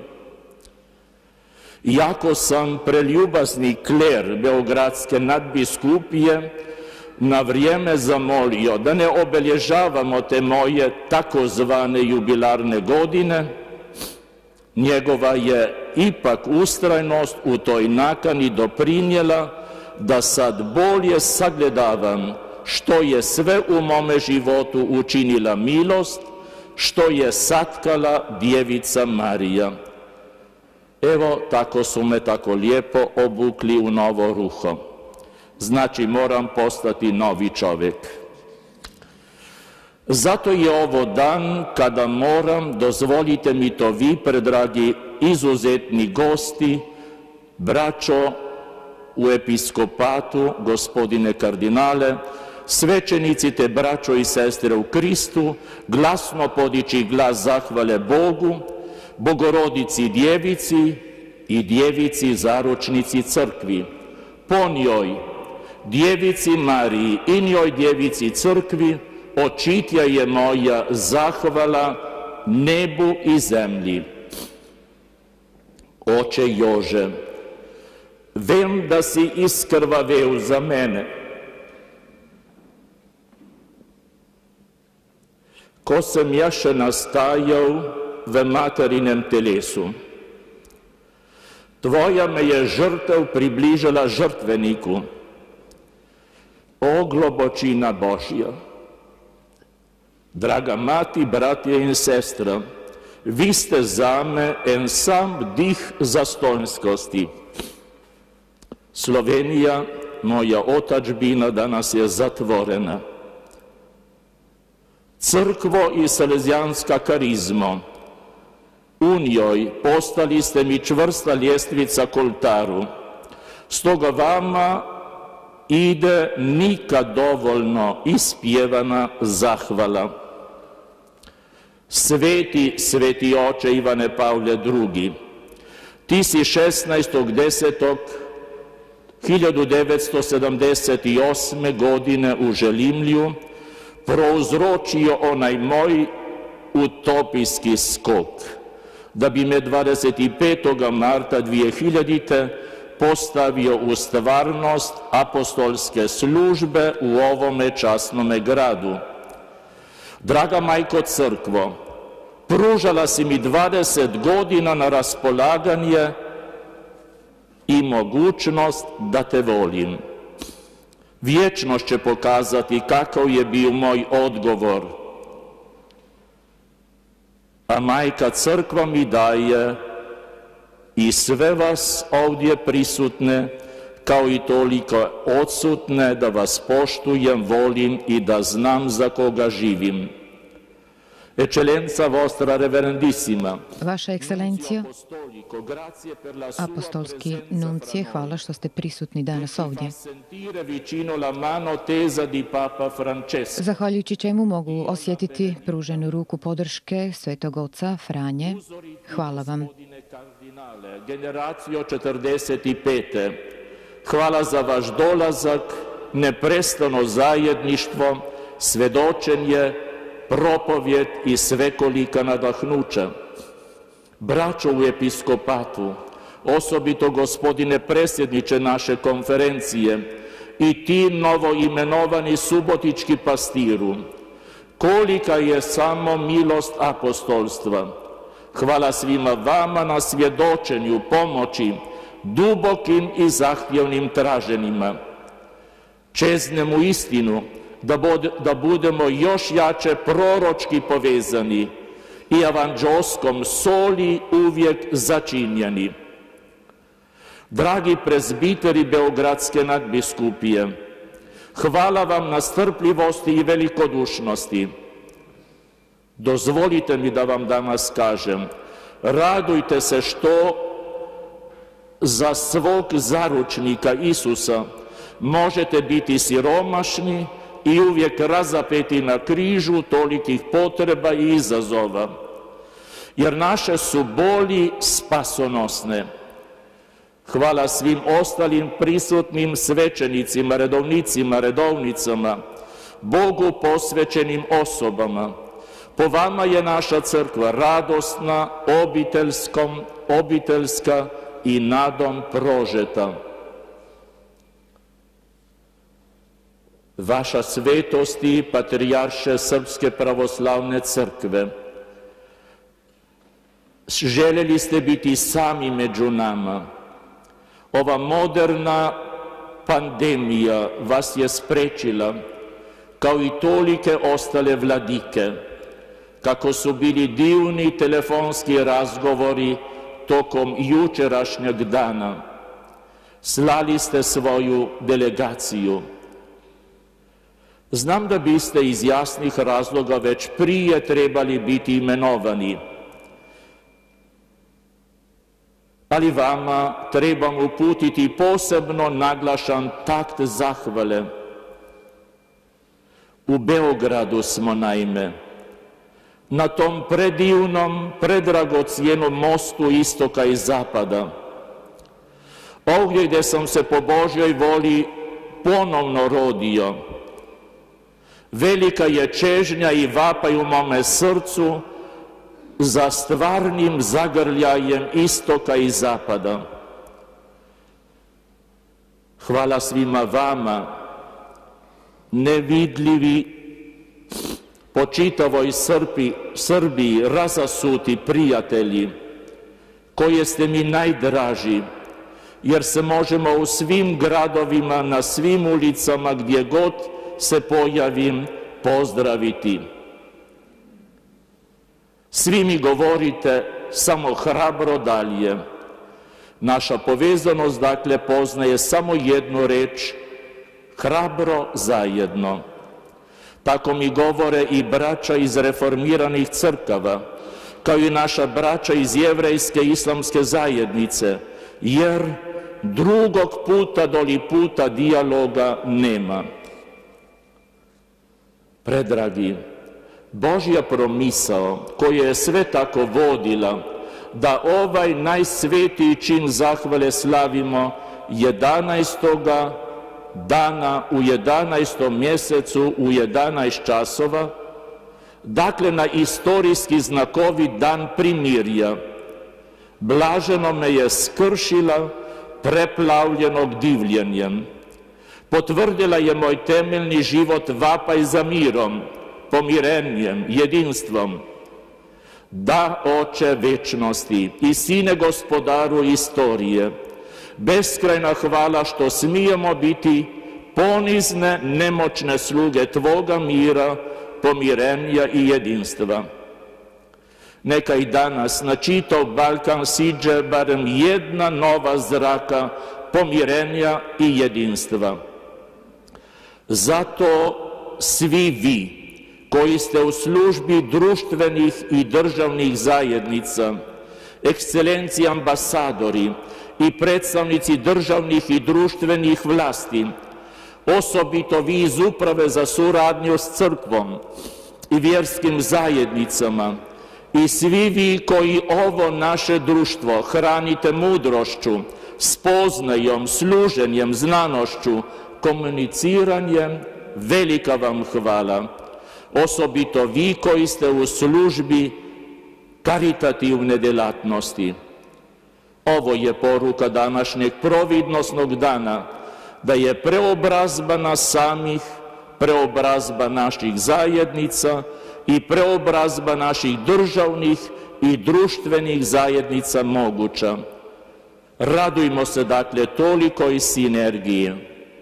[SPEAKER 5] Iako sam preljubazni kler Beogradske nadbiskupije, na vrijeme zamolio da ne obilježavamo te moje takozvane jubilarne godine, njegova je ipak ustrajnost u toj nakani doprinijela da sad bolje sagledavam što je sve u mome životu učinila milost, što je satkala djevica Marija. Evo, tako su me tako lijepo obukli u novo ruho. Znači, moram postati novi čovjek. Zato je ovo dan kada moram, dozvolite mi to vi, predragi izuzetni gosti, braćo u episkopatu, gospodine kardinale, svećenici te braćo i sestre u Kristu, glasno podići glas zahvale Bogu, Bogorodici djevici i djevici zaručnici crkvi. Po njoj, djevici Mariji i njoj djevici crkvi, očitja je moja zahvala nebu i zemlji. Oče Jože, vem da si iskrvaveo za mene, ko sam ja še nastajal v materinem telesu. Tvoja me je žrtev približala žrtveniku. O globočina Božja! Draga mati, bratje in sestra, vi ste zame en sam dih zastojnskosti. Slovenija, moja otačbina, danas je zatvorena. Crkvo i salezjanska karizmo, u njoj postali ste mi čvrsta ljestvica k oltaru. Stoga vama ide nikad dovoljno ispjevana zahvala. Sveti, sveti oče Ivane Pavle drugi, ti si šesnaestog desetog hiljadu devetsto sedamdeset osme. godine u Želimlju prouzročio onaj moj utopijski skok, da bi me dvadeset petog marta dvije hiljadite. postavio u stvarnost apostolske službe u ovome časnome gradu. Draga majko crkvo, pružala si mi dvadeset godina na raspolaganje i mogućnost da te volim. Vječnost će pokazati kakav je bio moj odgovor. A majka crkva mi daje i sve vas ovdje prisutne, kao i toliko odsutne, da vas poštujem, volim i da znam za koga živim. Eccellenza vostra reverendissima.
[SPEAKER 1] Vaša ekscelencija, apostolski nuncije, hvala što ste prisutni danas ovdje. Zahvaljujući čemu mogu osjetiti pruženu ruku podrške Svetog Oca Franje. Hvala vam.
[SPEAKER 5] Generacijo četrdeset pete. Hvala za vaš dolazak, neprestano zajedništvo, svedočenje, propovjed i svekolika nadahnuća. Braćo u episkopatu, osobito gospodine predsjedniče naše konferencije i ti novoimenovani subotički pastiru, kolika je samo milost apostolstva. Hvala svima vama na svjedočenju, pomoći, dubokim i zahtjevnim traženjima. Čeznemo istinu da budemo još jače proročki povezani i evanđelskom soli uvijek začinjeni. Dragi prezbiteri Beogradske nadbiskupije, hvala vam na strpljivosti i velikodušnosti. Dozvolite mi da vam danas kažem, radujte se što za svog zaručnika Isusa možete biti siromašni i uvijek razapeti na križu tolikih potreba i izazova, jer naše su boli spasonosne. Hvala svim ostalim prisutnim svećenicima, redovnicima, redovnicama, Bogu posvećenim osobama. Po vama je naša crkva radosna, obiteljskom, obiteljska i nadom prožeta. Vaša svetosti, patrijarše Srpske pravoslavne crkve, željeli ste biti sami među nama. Ova moderna pandemija vas je sprečila, kao i tolike ostale vladike, kako su bili divni telefonski razgovori tokom jučerašnjeg dana. Slali ste svoju delegaciju. Znam da biste iz jasnih razloga već prije trebali biti imenovani, ali vama trebam uputiti posebno naglašan takt zahvale. U Beogradu smo naime, na tom predivnom, predragocijenom mostu istoka i zapada, ovdje gdje sam se po Božjoj voli ponovno rodio. Velika je čežnja i vapaj u mome srcu za stvarnim zagrljajem istoka i zapada. Hvala svima vama, nevidljivi po čitavoj Srbi, Srbiji razasuti prijatelji, koje ste mi najdraži, jer se možemo u svim gradovima, na svim ulicama, gdje god se pojavim, pozdraviti. Svi mi govorite samo hrabro dalje. Naša povezanost, dakle, poznaje samo jednu reč, hrabro zajedno. Tako mi govore i braća iz reformiranih crkava, kao i naša braća iz jevrejske islamske zajednice, jer drugog puta doli puta dijaloga nema. Predragi, Božja promisao koja je sve tako vodila da ovaj najsvetiji čin zahvale slavimo jedanaestoga dana u jedanaestom mjesecu u jedanaest časova, dakle na istorijski znakovit dan primirja, blaženo me je skršila preplavljenog divljenjem. Potvrdila je moj temeljni život vapaj za mirom, pomirenjem, jedinstvom. Da, Oče večnosti i Sine gospodaru istorije, beskrajna hvala što smijemo biti ponizne, nemoćne sluge Tvoga mira, pomirenja i jedinstva. Neka i danas na čitav Balkan siđe barem jedna nova zraka pomirenja i jedinstva. Zato svi vi koji ste u službi društvenih i državnih zajednica, ekscelenci ambasadori i predstavnici državnih i društvenih vlasti, osobito vi iz Uprave za suradnju s crkvom i vjerskim zajednicama, i svi vi koji ovo naše društvo hranite mudrošću, spoznajom, služenjem, znanošću, komuniciranjem, velika vam hvala. Osobito vi koji ste u službi karitativne delatnosti. Ovo je poruka današnjeg providnosnog dana, da je preobrazba nas samih, preobrazba naših zajednica i preobrazba naših državnih i društvenih zajednica moguća. Radujmo se dakle toliko i sinergije.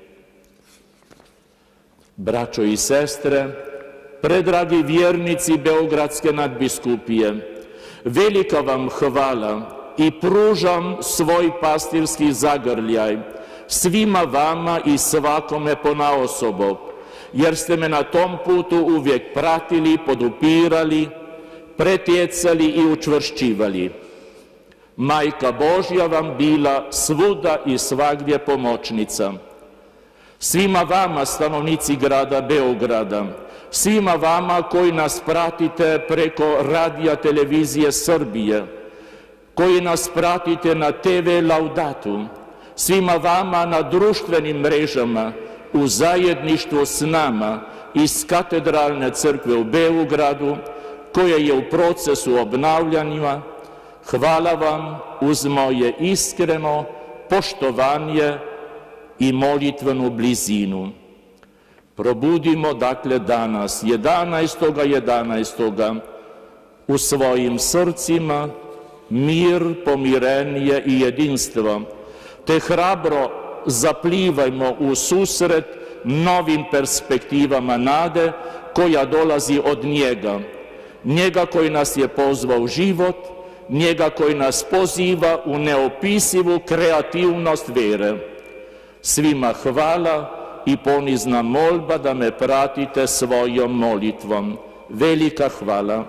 [SPEAKER 5] Braćo i sestre, predragi vjernici Beogradske nadbiskupije, velika vam hvala i pružam svoj pastirski zagrljaj svima vama i svakome ponaosob, jer ste me na tom putu uvijek pratili, podupirali, pretjecali i učvršćivali. Majka Božja vam bila svuda i svagdje pomoćnica. Svima vama, stanovnici grada Beograda, svima vama koji nas pratite preko radija televizije Srbije, koji nas pratite na te ve Laudatu, svima vama na društvenim mrežama, u zajedništvu s nama iz Katedralne crkve u Beogradu, koja je u procesu obnavljanja, hvala vam uz moje iskreno poštovanje i molitvenu blizinu. Probudimo dakle danas, jedanaestog jedanaestog u svojim srcima mir, pomirenje i jedinstvo, te hrabro zaplivajmo u susret novim perspektivama nade koja dolazi od njega. Njega koji nas je pozvao u život, njega koji nas poziva u neopisivu kreativnost vere. Svima hvala i ponizna molba da me pratite svojom molitvom. Velika hvala.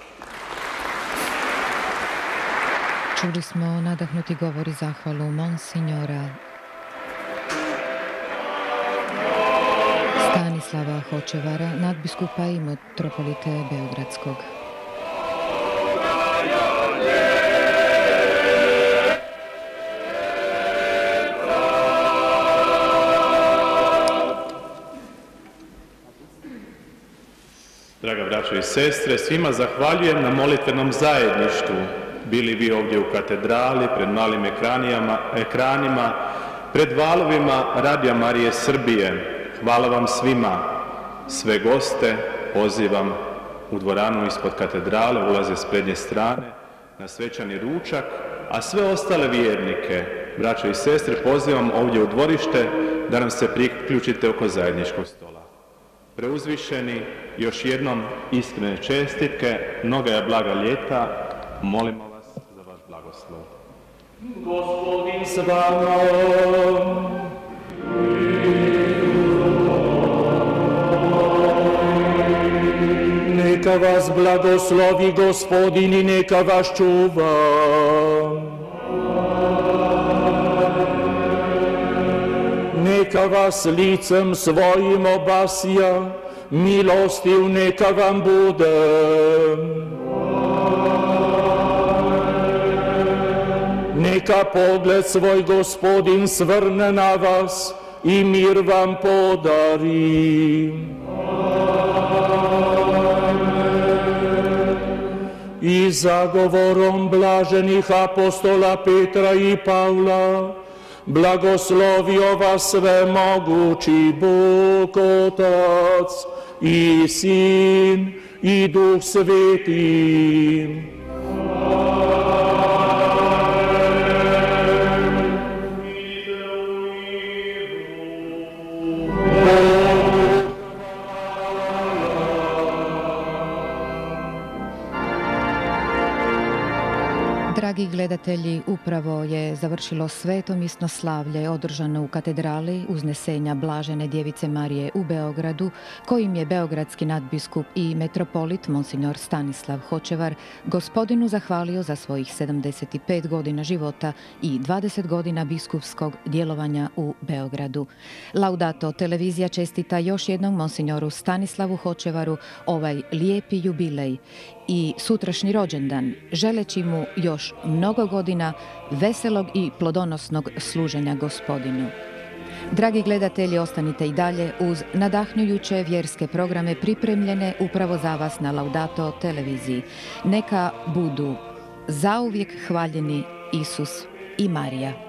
[SPEAKER 1] Čuli smo nadahnuti govor i zahvalu monsignora Stanislava Hočevara, nadbiskupa i metropolite Beogradskog.
[SPEAKER 3] Draga braćo i sestre, svima zahvaljujem na molitvenom zajedništvu. Bili vi ovdje u katedrali, pred malim ekranima, ekranima, pred valovima Radija Marije Srbije. Hvala vam svima. Sve goste pozivam u dvoranu ispod katedrale, ulaze s prednje strane, na svečani ručak, a sve ostale vjernike, braćo i sestre, pozivam ovdje u dvorište da nam se priključite oko zajedničkog stola. Preuzvišeni, još jednom iskrene čestitke, mnoga je blaga ljeta, molimo vas za vaš blagoslov.
[SPEAKER 5] Gospodin s vama. Neka vas blagoslovi Gospodin i neka vas čuva. Neka vas licem svojim obasja, milostiv neka vam bude. Neka pogled svoj Gospodin svrne na vas i mir vam podari. I zagovorom blaženih apostola Petra i Pavla blagoslovio vas svemogući Bog Otac i Sin i Duh Sveti.
[SPEAKER 1] Dragi gledatelji, upravo je završilo sveto misnoslavlje održano u katedrali Uznesenja Blažene Djevice Marije u Beogradu, kojim je beogradski nadbiskup i metropolit monsignor Stanislav Hočevar Gospodinu zahvalio za svojih sedamdeset pet godina života i dvadeset godina biskupskog djelovanja u Beogradu. Laudato televizija čestita još jednom monsignoru Stanislavu Hočevaru ovaj lijepi jubilej i sutrašnji rođendan, želeći mu još mnogo godina veselog i plodonosnog služenja Gospodinu. Dragi gledatelji, ostanite i dalje uz nadahnjujuće vjerske programe pripremljene upravo za vas na Laudato televiziji. Neka budu zauvijek hvaljeni Isus i Marija.